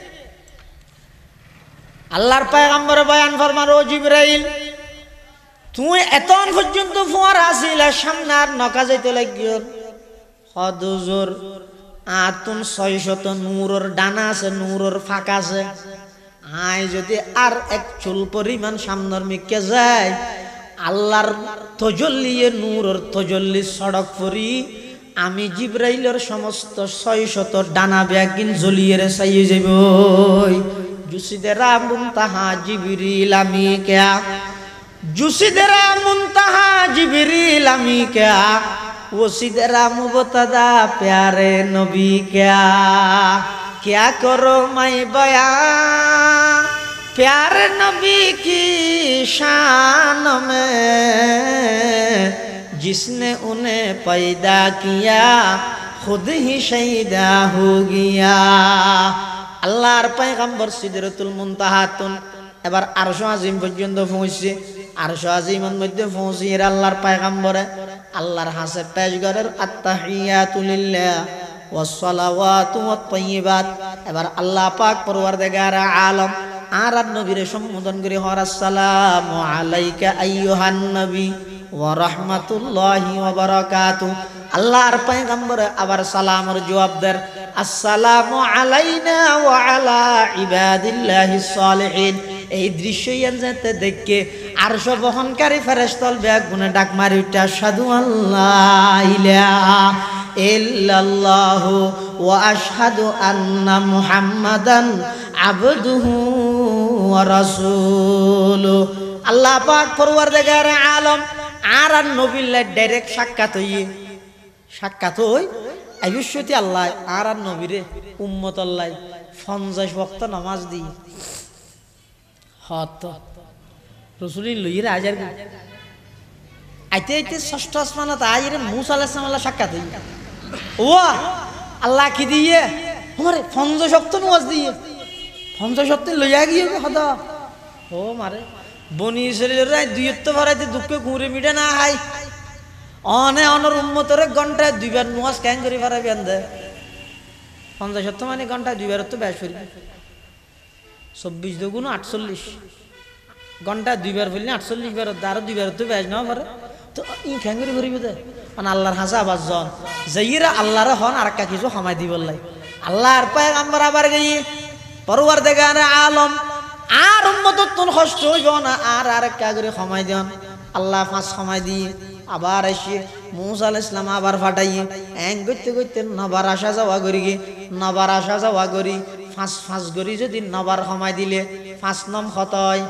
আল্লাহর পয়গম্বর বয়ান ফরমান ও জিবরাইল তুই এতন পর্যন্ত ফোয়ার আসিলা সামনে আর নকা যাইতে লাগিও হদুজুর আতুন 600 নূরের ডানা আছে নূরের ফাঁকা আছে আয় যদি আর এক চুল পরিমাণ সামনের মিকে যায় আল্লাহর তজল্লি নূরের তজল্লি সড়ক পরি আমি জিবরাইলের সমস্ত 600 ডানা ব্যাগিন জ্বলিয়ে রে চাইয়ে যাব জুসিদেরা মুনতাহা জিবরিল আমি কে জুসিদেরা মুনতাহা জিবরিল আমি কে ওসিদেরা মুবতাদা প্যারে নবী क्या करो मैं बयां प्यारे नबी की शान में जिसने उन्हें पैदा किया खुद ही शहीदा हो गया আল্লাহর পয়গম্বর সিদরাতুল মুনতাহাতুন এবার আরশ আজিম পর্যন্ত পৌঁছে আরশ আজিমের মধ্যে পৌঁছে আল্লাহর পয়গম্বরে আল্লাহর হাসে পেশ করেন আত্তাহিয়াতু লিল্লাহ والصلوات والطيبات এবার আল্লাহ পাক পরওয়ারদিগার আলম আর নবীরে সম্বোধন করে হর আসসালামু আলাইকা আইয়ুহান নবী ওয়া রাহমাতুল্লাহি ওয়া বারাকাতুহু। আল্লাহর পয়গম্বর আবার সালামের জবাব দেন আসসালামু আলাইনা ওয়া আলা ইবাদিল্লাহিস সালিহিন। এই দৃশ্য যেতে দেখে আরশ বহনকারী ফেরেশতাল ব্যাগ গুনে ডাক মারি উঠে আশহাদু আল্লাহ ইলাহা ইল্লাল্লাহু ওয়া আশহাদু আন্না মুহাম্মাদান আবদুহু ওয়া রাসূলুহু। আল্লাহ পাক পরওয়ারদিগার আলম আর নবীর ডাইরেক্ট সাক্ষাৎ হই আইবিশ্বতি আল্লাহ আর নবীরে উম্মত আল্লাহ 50 ওয়াক্ত নামাজ দি হত রসুলিন লইরে আজার আইতে আইতে ষষ্ঠ আসমানত আইরে মুসা আলাইহিস সালাম সাক্ষাৎ হই ও আল্লাহ কি দিয়ে আমারে 50 ওয়াক্ত নামাজ দিয়ে 50 ওয়াক্ত লইয়া গিয়ে হদা ও মারে বনি ইসরাইলের দুইত্ব ভরাইতে দুঃখ ঘুরে মিটে না হাই অনে অনর উম্মতরে ঘন্টায় দুইবার নামাজ কেন করে ভরাই বেঁধে 50 ওয়াক্ত মানে ঘন্টায় দুইবার তো ব্যাস করি 24 দুগুণ 48 ঘন্টা দুইবার বললে 48 বার আরো দুইবার তো ব্যাস না ভরে তো ই কেন করে ভরিব দে মানে আল্লাহর হাসা আবার জন যাইরা আল্লাহর হন আর একটা কিছু হামাই দিবল্লাই আল্লাহর পয়গম্বর আবার গিয়ে পরওয়ারদিগার আলম আর উম্মতত তুন কষ্ট হইব না আর একটা করে সময় দেন আল্লাহ 5 সময় দিয়ে আবার এসে মুসা আলাইহিস সালাম আবার ফাটাইয়ে এং করতে নবার আসা যাওয়া করি 5 করি যদি নবার সময় দিলে 5 নম কত হয়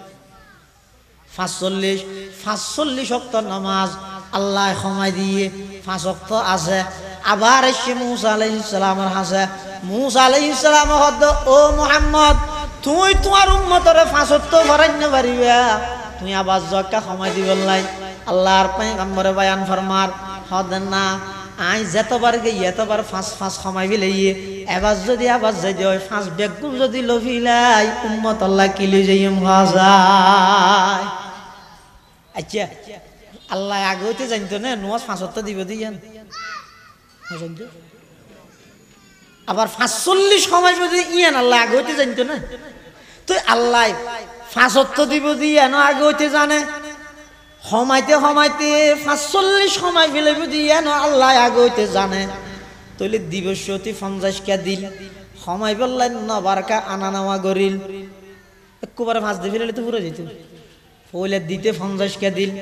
45 ওয়াক্ত নামাজ আল্লাহ সময় দিয়ে 5 ওয়াক্ত আছে আবার এসে মুসা আলাইহিস সালামের হাসে মুসা আলাইহিস সালাম হদ ও মুহাম্মদ তুই তোমার উম্মতরে 5 ওয়াক্ত ভরাইতে পারিবা তুই আবার জক্কা সময় দিবল্লাই আল্লাহর পয়গম্বরে বয়ান ফরমার হদ না আই যতবার গই এতবার 5 সময় বিলেইয়ে এবার যদি ওই 5 বেগুন যদি লফিলাই উম্মত আল্লাহ কিলি যাইম হাজায় আচ্ছা আল্লাহ আগে হইতে জানতো না নামাজ 5 ওয়াক্ত দিব দিয়েন জানতো আবার 45 সময় যদি ইয়ান আল্লাহ আগে হইতে জানতো না তো আল্লাহ 5 ওয়াক্ত দিব দিয়েন আগে হইতে জানে সময়তে 45 সময় ফেলেব দিয়েন আল্লাহ আগে হইতে জানে তইলে দিবসতি 50 কা দিল সময় বললেন নবার কা আনা নেওয়া করিল একবারে 5 দিয়ে ফেলে তো পুরো যেত পয়লা দিতে 50 কা দিল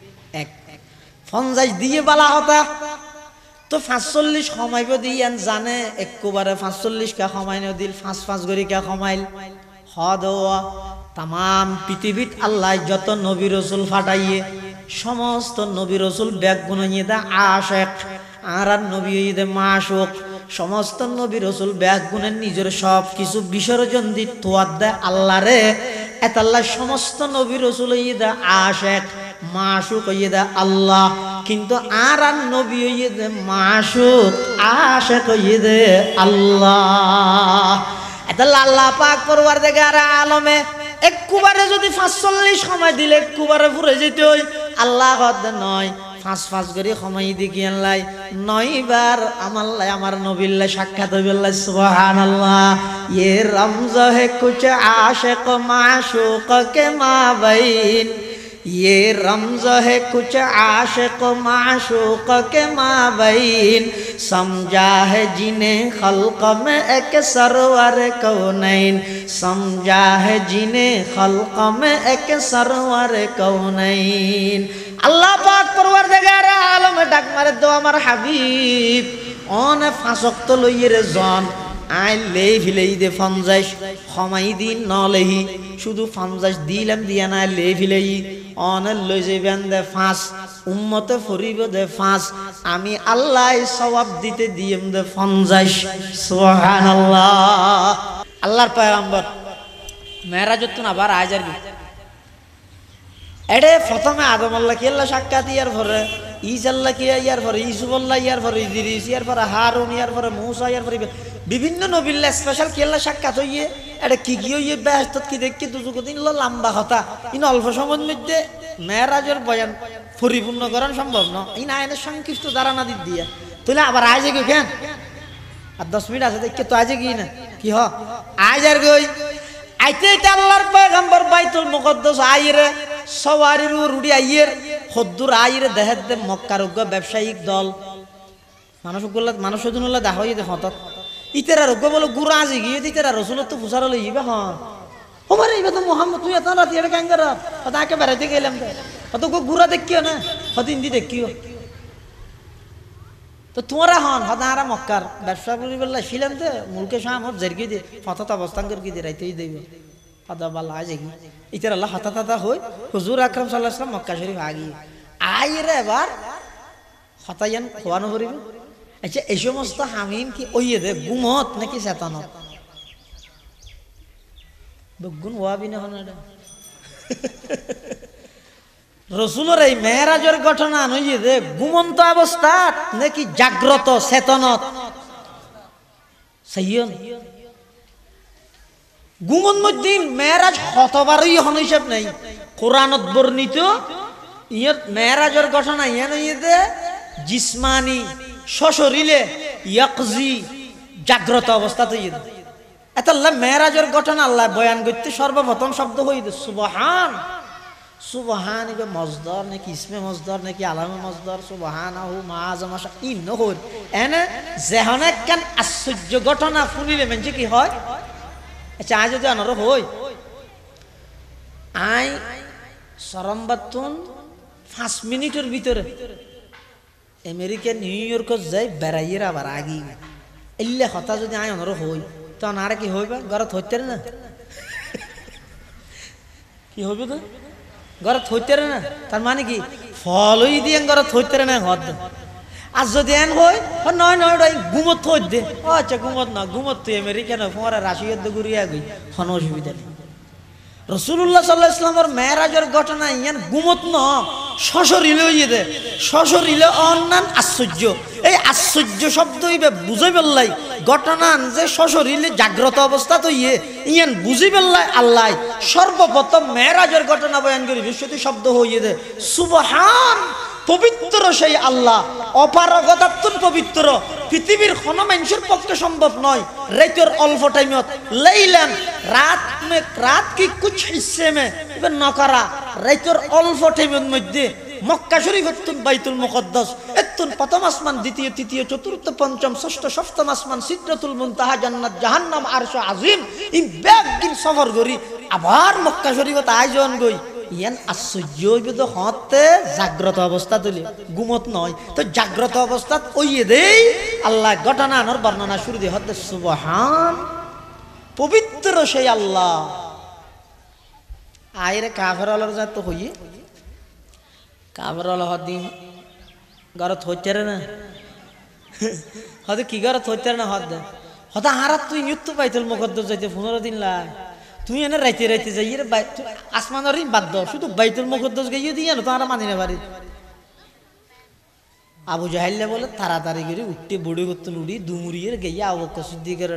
50 দিয়ে বালা হতা তো 45 সময় দিয়েন জানে একবারে 45 কা সময় ন দিল 5 করি কা সময়ল হদওয়া তাম পৃথিবীত আল্লাহ যত নবী রাসূল ফাটাইয়ে সমস্ত নবী রাসূল ব্যাগ গুনাইয়ে দা আশিক আর নবী ঈদে মাশুক সমস্ত নবী রাসূল ব্যাগ গুনে নিজের সব কিছু বিসর্জন দি তোয়াদ দেয় আল্লাহ রে এত আল্লাহ সমস্ত নবী রাসূল ঈদে আশিক মাশুক ঈদে আল্লাহ কিন্তু আর নবী ঈদে মাশুক আশিক ঈদে আল্লাহ এত আল্লাহ পাক পরওয়ারদিগার আলমে একবারে যদি 45 সময় দিলে একবারে পুরে যেতে হই আল্লাহ হদ নয় 5 করে সময় দিকে আল্লাহ 9 বার আমার নবীল্লাহ সাক্ষাৎ হইবেল্লাহ সুবহানাল্লাহ ये रमज़ है कुछ आशिक माशूक के माबैन ये रमज़ है कुछ आशिक माशूक के माबैन समझा है जिन्हें खल्क में एक सरवर कौनैन समझा है जिन्हें खल्क में एक सरवर कौनैन अल्लाह पाक परवरदिगार आलम डाक मारे दो আমার হাবিব অনে 5 ওয়াক্ত লইয়ে রে জন আই লেই ভিলেই দে 50 সময় দিন নলেহি শুধু 50 দিলাম দিয়া না লেই ভিলেই অনে লই যাবেন দে 5 উম্মতে ফরিব দে 5 আমি আল্লাহ সওয়াব দিতে দিম দে 50 সুবহানাল্লাহ আল্লাহর পয়গম্বর মেরাজত না আবার আজার এডে প্রথমে আদম আল্লাহ কি আল্লাহ সাক্ষাৎ ইয়ার পরে ঈসা আল্লাহ কি ইয়ার পরে ইউসুফ আল্লাহ ইয়ার পরে ইদ্রিস ইয়ার পরে হারুন ইয়ার পরে মূসা ইয়ার পরে বিভিন্ন নবীল্লাহ স্পেশাল কি আল্লাহ সাক্ষাৎ হইয়ে এটা কি হইয়ে বেহেশত কি দেখি দুজুক দিন লম্বা কথা ইন অল্প সময়ের মধ্যে মেরাজের বয়ান পরিপূর্ণ করা সম্ভব না ইন আইনের সংক্ষিপ্ত ধারণা দিক দিয়া তাহলে আবার আজে কি কেন আর 10 মিনিট আছে দেখে তো আজে কি না কি হ আজ আর গই আইতে আল্লাহর পয়গম্বর বাইতুল মুকদ্দাস আইরে সওয়ারির রুডি আইয়ের হদ্দুর আইরে দেহের দে মক্কার উগ্র ব্যবসায়িক দল মানুষ জন্য দেখা হয়ে হঠাৎ ইতেরা রোগ্য বলো গুড়া আজি গিয়ে ইতেরা রসুলত তো ফুসার হলে ইবে হ্যাঁ আমার এইবার তো মোহাম্মদ তুই এত রাত এটা কেন রাত তাকে বেড়াইতে গেলাম অত গুড়া দেখিও না হত হিন্দি দেখিও তো তোমরা হন হতারা মক্কার ব্যবসা করি বললা ছিলেন তো মুলকে শাহ আমার জেরকি দিয়ে হঠাৎ অবস্থান করে দিয়ে রাইতেই দেব হদা বাল্লা আজ ইতার আল্লাহ হঠাৎ হই হুজুর আকরাম সাল্লাল্লাহু আলাইহি ওয়াসাল্লাম মক্কা শরীফ আগিয়ে আইরে এবার হতায়ান খোয়ানো করিব আচ্ছা এই সমস্ত হামিম কি ওইয়ে দে গুমত নাকি চেতনত বগুন ওয়াবি না হন রসুলের এই মেহরাজের ঘটনা নইয়ে দে ঘুমন্ত অবস্থা নাকি জাগ্রত চেতনত সহিয়ন ঘুমন মধ্যে মেহরাজ হতবারই হন হিসাব নাই কোরআনত বর্ণিত ইয়ার মেহরাজের ঘটনা ইয়া নইয়ে দে জিসমানি সশরীরে ইয়াকজি জাগ্রত অবস্থা তো ইয়ে এত আল্লাহ মেহরাজের ঘটনা আল্লাহ বয়ান করতে সর্বপ্রথম শব্দ হইতে সুবহান সুবহান ইবে মজদর নাকি ইসমে মজদর নাকি আলামে মজদর সুবহানাহু মাআযামা ইন্ন হল এনে যেহনে কেন আশ্চর্য ঘটনা শুনিলে মেনছে কি হয় আচ্ছা আজ যদি আনর হই আই সরমবাতুন 5 মিনিটের ভিতরে আমেরিকা নিউ ইয়র্ক যাই বেড়াইয়ের আবার আগি এলে কথা যদি আই অনর হই তখন আর কি হইবা ঘরত হইতে না কি হইবে তো ঘরত হইতে না তার মানে কি ফলই দিয়ে ঘরত হইতে না হদ আর যদি এন হই নয় নয় ঘুমত হই দে আচ্ছা ঘুমত না ঘুমত তুই আমেরিকা না ফোরা রাশিয়ার দে ঘুরিয়া গই কোনো অসুবিধা নেই রাসূলুল্লাহ সাল্লাল্লাহু আলাইহি ওয়াসাল্লামের মেরাজের ঘটনা ইয়ান গুমত ন সশরীরে হইয়ে দে সশরীরে অন্যান আশ্চর্য এই আশ্চর্য শব্দ হইবে বুঝাই বললাই ঘটনা যে সশরীরে জাগ্রত অবস্থা তো ইয়ান বুঝি বললাই আল্লাহ সর্বপ্রথম মেরাজের ঘটনা বয়ান করি বিশ্বতি শব্দ হইয়ে দে সুবহান পবিত্র সেই আল্লাহ অপারগতাত্মন পবিত্র পৃথিবীর কোন মানুষের পক্ষে সম্ভব নয় রাতের অল্প টাইমত লাইলান রাত কি কুছ হিস্সে মে নকরা রাতের অল্প টাইমের মধ্যে মক্কা শরীফ এতুন বাইতুল মুকদ্দাস এতুন প্রথম আসমান দ্বিতীয় তৃতীয় চতুর্থ পঞ্চম ষষ্ঠ সপ্তম আসমান সিদরাতুল মুনতাহা জান্নাত জাহান্নাম আরশ আজিম এই ব্যাগিন সফর করি আবার মক্কা শরীফত আয়োজন গই ইয়ান আশ্চর্য হইবে তো হতে জাগ্রত অবস্থা তুলি গুমত নয় তো জাগ্রত অবস্থা ওইয়ে দেই আল্লাহ ঘটনা আনার বর্ণনা শুরু দিয়ে হতে সুবহান পবিত্র সেই আল্লাহ আইরে কাফের আলার যা তো হইয়ে কাফের আলা হদিন ঘরত হইতে না হতে কি ঘরত হইতে না হতে হতে হারাত তুই মৃত্যু পাইতল মুকদ্দাস যাইতে 15 দিন লাই তুই এনে রাইতে রাইতে যাই আসমানের বাদ শুধু বাইতুল মুকদ্দাস গাইয়ে দিয়ে না তোমরা মানি না পারি আবু জাহেল্লা বলে তাড়াতাড়ি করে উঠতে বুড়ি করতে উড়ি দুমুরিয়ে গাইয়া আবু বকর সিদ্দিকের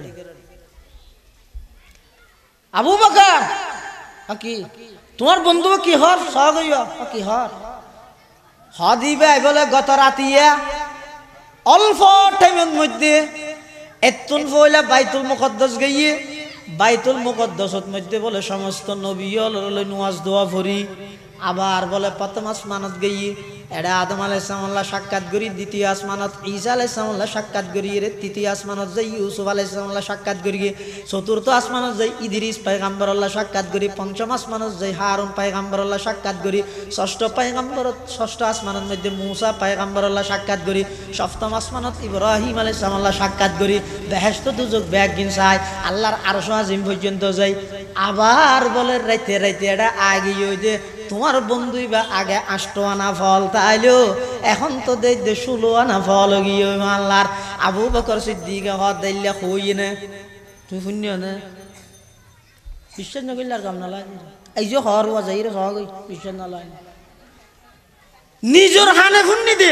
আবু বকর কি তোমার বন্ধু কি হর সহ গইয়া কি হর হদিবে বলে গত রাতিয়া অল্প টাইমের মধ্যে এতুন ফয়লা বাইতুল মুকদ্দাস গাইয়ে বাইতুল মুকদ্দাসত মধ্যে বলে সমস্ত নবী হল নামাজ দোয়া পড়ি আবার বলে প্রথম আসমানত গিয়ে এডা আদম আলাইহিস সালাম সাক্ষাৎ করি দ্বিতীয় আসমানত ঈসা আলাইহিস সালাম সাক্ষাৎ করি রে তৃতীয় আসমানত যাই ইউসুফ আলাইহিস সালাম সাক্ষাৎ করি চতুর্থ আসমানত যাই ইদ্রিস পয়গম্বর আল্লাহ সাক্ষাৎ করি পঞ্চম আসমানত যাই হারুন পয়গম্বর আল্লাহ সাক্ষাৎ করি ষষ্ঠ পয়গম্বর ষষ্ঠ আসমানত মধ্যে মূসা পয়গম্বর আল্লাহ সাক্ষাৎ করি সপ্তম আসমানত ইব্রাহিম আলাইহিস সালাম সাক্ষাৎ করি বেহেশত দুজক ব্যাগ গিন চাই আল্লাহর আরশ আজিম পর্যন্ত যাই আবার বলে রাইতে রাইতে এডা আগে যে তোমার বন্ধুই বা আগে 8 আনা ফল তাইলো এখন তো দেই 16 আনা ফল গিয়ে আল্লাহর আবু বকর সিদ্দিক হদ দিল্লা হই না তুই শুনিস না বিশ্বাস না করলে আর কাম না লাগে এই যে হর ওয়া যাই রে সহগ বিশ্বাস না লাগে নিজের হানে শুনি দে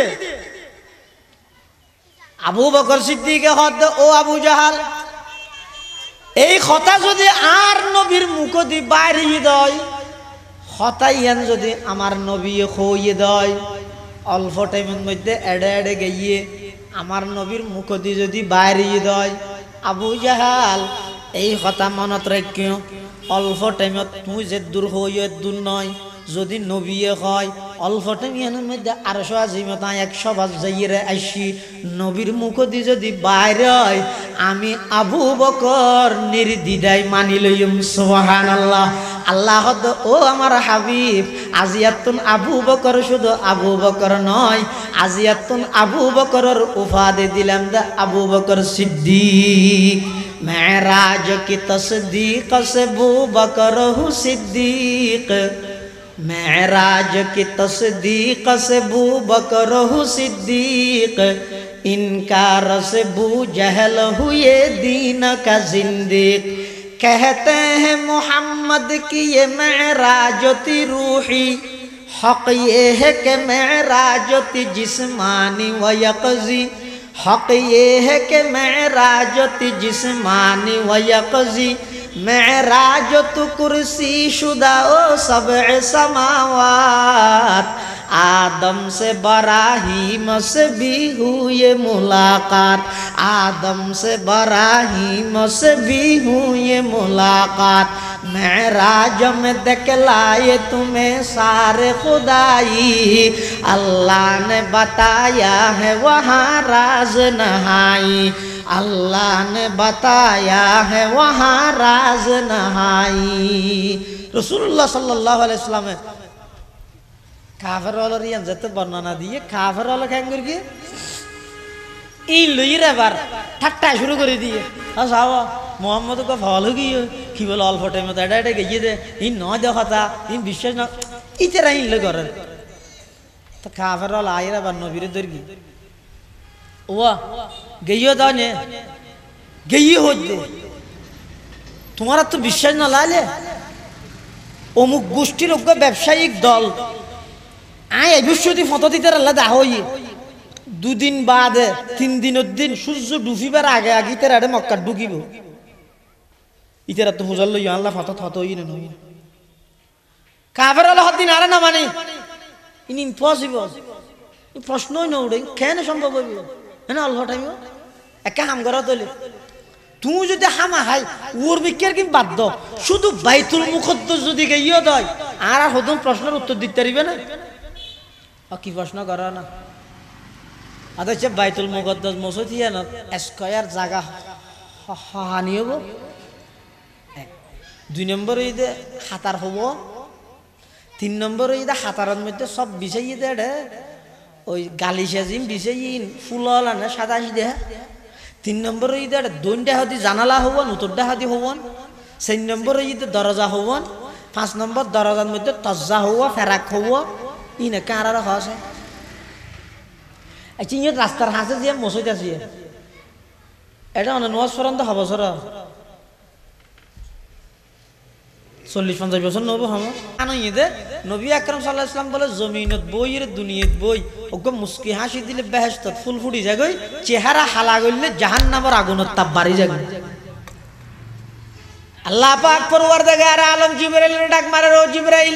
আবু বকর সিদ্দিক হদ ও আবু জাহাল এই কথা যদি আর নবীর মুখ দি বাইরে দেয় হতাইয়ান যদি আমার নবী হইয়ে দেয় অল্প টাইমের মধ্যে এড়ে এড়ে গিয়ে আমার নবীর মুখ দিয়ে যদি বাইরে দেয় আবু জাহাল এই কথা মনত রাখিও অল্প টাইমত তুই যে দূর হইয়ে দূর নয় যদি নবীয়ে হয় অল্প টাইমের মধ্যে 800 আজিমতা 100 বার যাইরে আইসি নবীর মুখ দি যদি বাইরে হয় আমি আবু বকর নির্দ্বিধায় মানি লইম সুবহানাল্লাহ। আল্লাহ ও আমার হাবিব আজিয়াতুন আবু বকর শুধু আবু বকর নয় আজিয়াতুন আবু বকরের উপাধি দিলাম দা আবু বকর সিদ্দিক। मेराज की तस्दीक से अबू बकर हूँ सिद्दीक मेराज की तस्दीक से अबू बकर हूँ सिद्दीक इनकार से अबू जहल हुए दीन का जिंदीक। कहते हैं मोहम्मद की ये मेराजती रूही हक ये है कि मेराजती जिस्मानी व यक़ज़ी हक ये है कि मेराजती जिस्मानी व यक़ज़ी मेराजत कुर्सी शुदा ओ सबअ समावात आदम से बराहीम से भी हुई मुलाकात आदम से बराहीम से भी हुई मुलाकात मेराज में दिखलाए तुम्हें सारे खुदाई अल्लाह ने बताया है वहाँ राज नहाई अल्लाह ने बताया है वहाँ राज नहाई। रसूलुल्लाह सल्लल्लाहु अलैहि वसल्लम काफिर वालों रियान जत्ते बर्णना दिए काफिर वालों क्या कर गए इन लुईरे बार ठट्टा शुरू कर दिए हसावा मोहम्मद को फॉलो किए कि बोलो अल फोटे में तो ऐडे गए थे इन नौ देखा था इन विश्वास ना इतना इन लोग कर तो काफिर वाला आये रे बन्नो बिरे दर की वाह गईयो था ने गई हो दे तुम्हारा तो विश्वास ना लाले ओमुक गोष्ठी लोग का व्यवसायिक दल आए विश्वती फोटो दी तेरा लदा हो ये 2 दिन बाद 3 दिन दिन सूर्य डूबी बार आगे आगे तेरा अरे मक्का डूबी बो इतेरा तो हुजल लो यहाँ ला फोटो थातो ही नहीं काफिर वाला हद दिन आ रहा ना माने इन इम्पॉसिबल इन प्रश्नों ही ना उड़े क्या न संभव है ना अल्लाह टाइम एक हम करो तो ले तू जो दे हम हाय और भी क्या कि बात दो शुद्ध बाइतुल मुक़द्दस जो दिखे ये तो आरा होदों प्रश्नों उत्तर दिते रिबे ना अकी प्रश्न करा ना अदा जब बाइतुल मुक़द्दस मौजूद है ना स्क्वायर जगह हानि हो 2 नंबर इधर हाथार हो 3 नंबर इधर हाथारन में तो सब विषय इधर है ओई गालिशा जिम विषय इन फुलाला ना सादा ही दे 3 नंबर इधर 2 हदी जानाला हो वन उतर हदी हो वन 6 नंबर इधर दरजा हो वन 5 नंबर दरजा में तो तज्जा हो फेराक हो इन्हें क्या रहा है अच्छा ये रास्ता हासे दिया मौसूद ऐसी है ऐसा उन्हें नवाज़ फरंदा हवासरा 40-50 बছর নব हम আনো ইদে নবী আকরাম সাল্লাল্লাহু আলাইহি ওয়াসাল্লাম বলে জমিনত বই এর দুনিয়াত বই ওকে মুস্কি হাসি দিলে বেহেশত ফুল ফুটি যায় চেহারা হালা গইলে জাহান্নামের আগুনের তাপ বাড়ি যায় আল্লাহ পাক পরওয়ারদিগার আলম জিবরাইল ডাক মারে ও জিবরাইল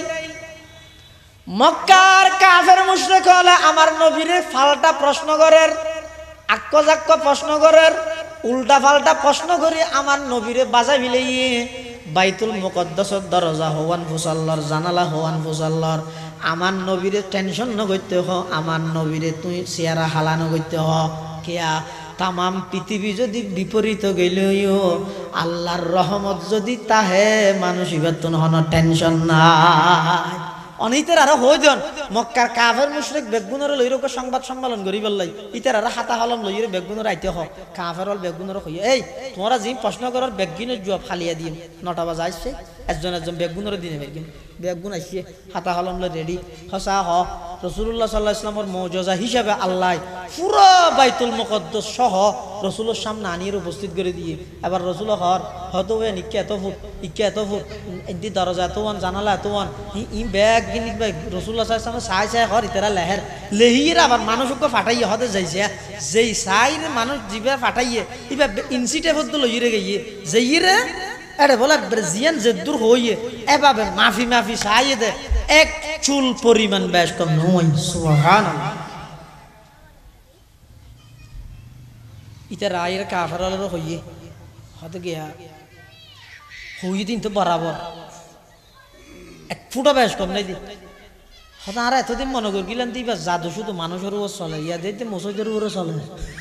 মক্কার কাফের মুশরিক হলে আমার নবীরে ফালটা প্রশ্ন করের আক্কজাক্ক প্রশ্ন করের উল্টা পাল্টা প্রশ্ন করে আমার নবীরে বাজা বিলেইয়ে বাইতুল মুকদ্দাসের দরজা হওয়ান ফুসাল্লার জানালা হওয়ান ফুসাল্লার আমার নবীরে টেনশন ন করতে হ আমার নবীরে তুই চেহারা হালানো করতে হ কেয়া তামাম পৃথিবী যদি বিপরীত গেলেও আল্লাহর রহমত যদি তাহে মানুষ ইবাতুন হন টেনশন নাই অনিতের আরো হই দেন মক্কার কাফের মুশরিক বেগুনরে লইরক সংবাদ সম্মেলন করি বললাই ইতার আর হাতা হলম লইরে বেগুনরে আইতে হ কাফের হল বেগুনরে কই এই তোমরা জি প্রশ্ন করার বেগুনের জবাব খালিয়া দিন 9টা বাজে আইছে একজন একজন বেগুনরে দিনে বেগুন বেগুন আইছে হাতা হলম লই রেডি হসা হ রাসূলুল্লাহ সাল্লাল্লাহু আলাইহি ওয়াসাল্লামের মুজিজা হিসাবে আল্লাহ পুরো বাইতুল মুকদ্দাস সহ রাসূলের সামনে আনিয়ে উপস্থিত করে দিয়ে এবার রাসূল হর হতো ওয়ে নিকে এত ফুট ইকে এত ফুট ইদি দরজা এত ওয়ান জানালা এত ওয়ান ই ব্যাগ গিনি ভাই রাসূলুল্লাহ সাল্লাল্লাহু আলাইহি ওয়াসাল্লাম সাই সাই হর ইতারা লেহের লেহির আবার মানুষকে ফাটাইয়ে হতে যাইছে যেই সাইর মানুষ জিবে ফাটাইয়ে ইবা ইনসিটে ফদ লইরে গিয়ে যেইরে আরে বলা ব্রাজিয়ান যে দূর হইয়ে এভাবে মাফি মাফি সাইয়ে দে এক চুল পরিমাণ বেশ কম নয় সুবহানাল্লাহ ইতারা আইরা কাফারালর হইয়ে হতে গিয়া হুই দিন তো বরাবর এক ফুটা বেশ কম নাই দিন হঠাৎ আর এতদিন মনে করি গেলেন দিবা জাদু শুধু মানুষের উপর চলে ইয়া দিতে মসজিদের উপরে চলে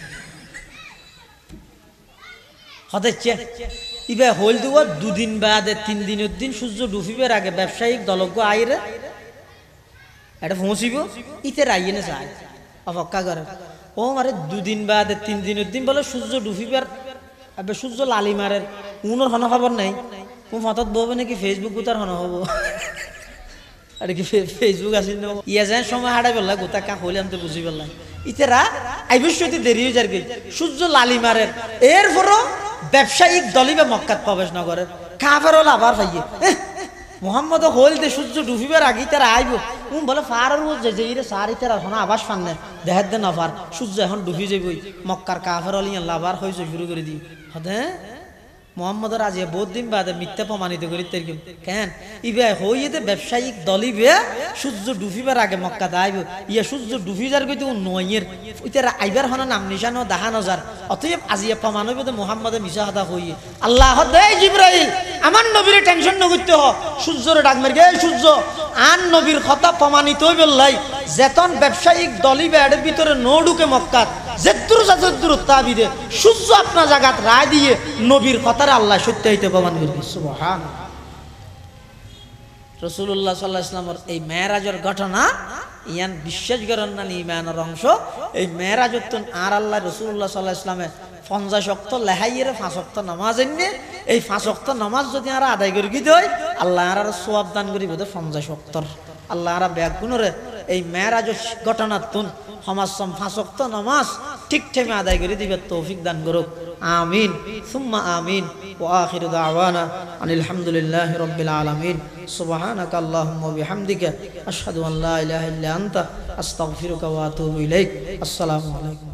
হতেছে ইবা হইল দিব 2 দিন বাদে 3 দিনের দিন সূর্য ডুবিবার আগে ব্যবসায়িক দলজ্ঞ আইরে এটা পৌঁছিব ইতে রাইয়ে না যায় অপেক্ষা করে ও মারে 2 দিন বাদে 3 দিনের দিন বলে সূর্য ডুবিবার আবে সূর্য লালি মারের উনোর হন খবর নাই ও হঠাৎ বলবে নাকি ফেসবুক উতার হন হবো আর কি ফেসবুক আসিল না ইয়া যায় সময় হাঁটাই বললা গোটা কা হইলে আমি তো বুঝি বললাম ইতেরা আইবশ্যতি দেরি হয়ে যার কি সূর্য লালি মারের এরপরও ব্যবসায়িক দলিবে মক্কাত প্রবেশ না করে কাফের হল আবার পাইয়ে মোহাম্মদ হইল দে সূর্য ডুবিবার আগে তারা আইব বলে ফারার বুঝছে যে ইরে সারি তারা এখন আবাস পান না দেখার দেন আবার সূর্য এখন ডুবি যাবই মক্কার কাফের হল ইয়াল্লা আবার হয়েছে শুরু করে দিই হ্যাঁ মোহাম্মদের আজ বহুত দিন বাদে মিথ্যা প্রমাণিত করি তেরকম কেন ইবে হইতে ব্যবসায়িক দলিবে সূর্য ডুবিবার আগে মক্কাতে আইব ইয়া সূর্য ডুবি যার কইতে নয়ের ওইতারা আইবার হন নাম নিশানো দেখানো যার অতএব আজিয়া প্রমাণ হইব যে মোহাম্মদে মিশা হাদা হইয়ে আল্লাহ দেয় জিব্রাইল আমার নবীর টেনশন ন করতে হ সূর্যর ডাক মেরে গে সূর্য আন নবীর কথা প্রমাণিত হইবে লাই যেতন ব্যবসায়িক দলিবে এর ভিতরে ন ঢুকে মক্কাত যেদ্দুর যতদূর তাবিদে সূর্য আপনার জায়গাত রায় দিয়ে নবীর কথার আল্লাহ সত্য হইতে প্রমাণ করবে সুবহানাল্লাহ রাসূলুল্লাহ সাল্লাল্লাহু আলাইহি ওয়াসাল্লামের এই মেরাজের ঘটনা ইয়ান বিশ্বাস করেন না ঈমানের অংশ এই মেরাজতুন আর আল্লাহ রাসূলুল্লাহ সাল্লাল্লাহু আলাইহি ওয়াসাল্লামের 50 ওয়াক্ত লেহাইয়ের 5 ওয়াক্ত নামাজ এনে এই 5 ওয়াক্ত নামাজ যদি আর আদায় করি কি দেয় আল্লাহ আর সওয়াব দান করিব 50 ওয়াক্তর আল্লাহ আর ব্যাগুনরে এই মেরাজের ঘটনাতুন সমাজসম 5 ওয়াক্ত নামাজ ঠিক টাইমে আদায় করে দিবে তৌফিক দান করুক আমিন সুম্মা আমিন ওয়া আখিরু দাওয়ানা আনিল হামদুলিল্লাহি রাব্বিল আলামিন সুবহানাকা আল্লাহুম্মা ওয়া বিহামদিকা আশহাদু আন লা ইলাহা ইল্লা আনতা আস্তাগফিরুকা ওয়া আতুবু ইলাইক আসসালামু আলাইকুম।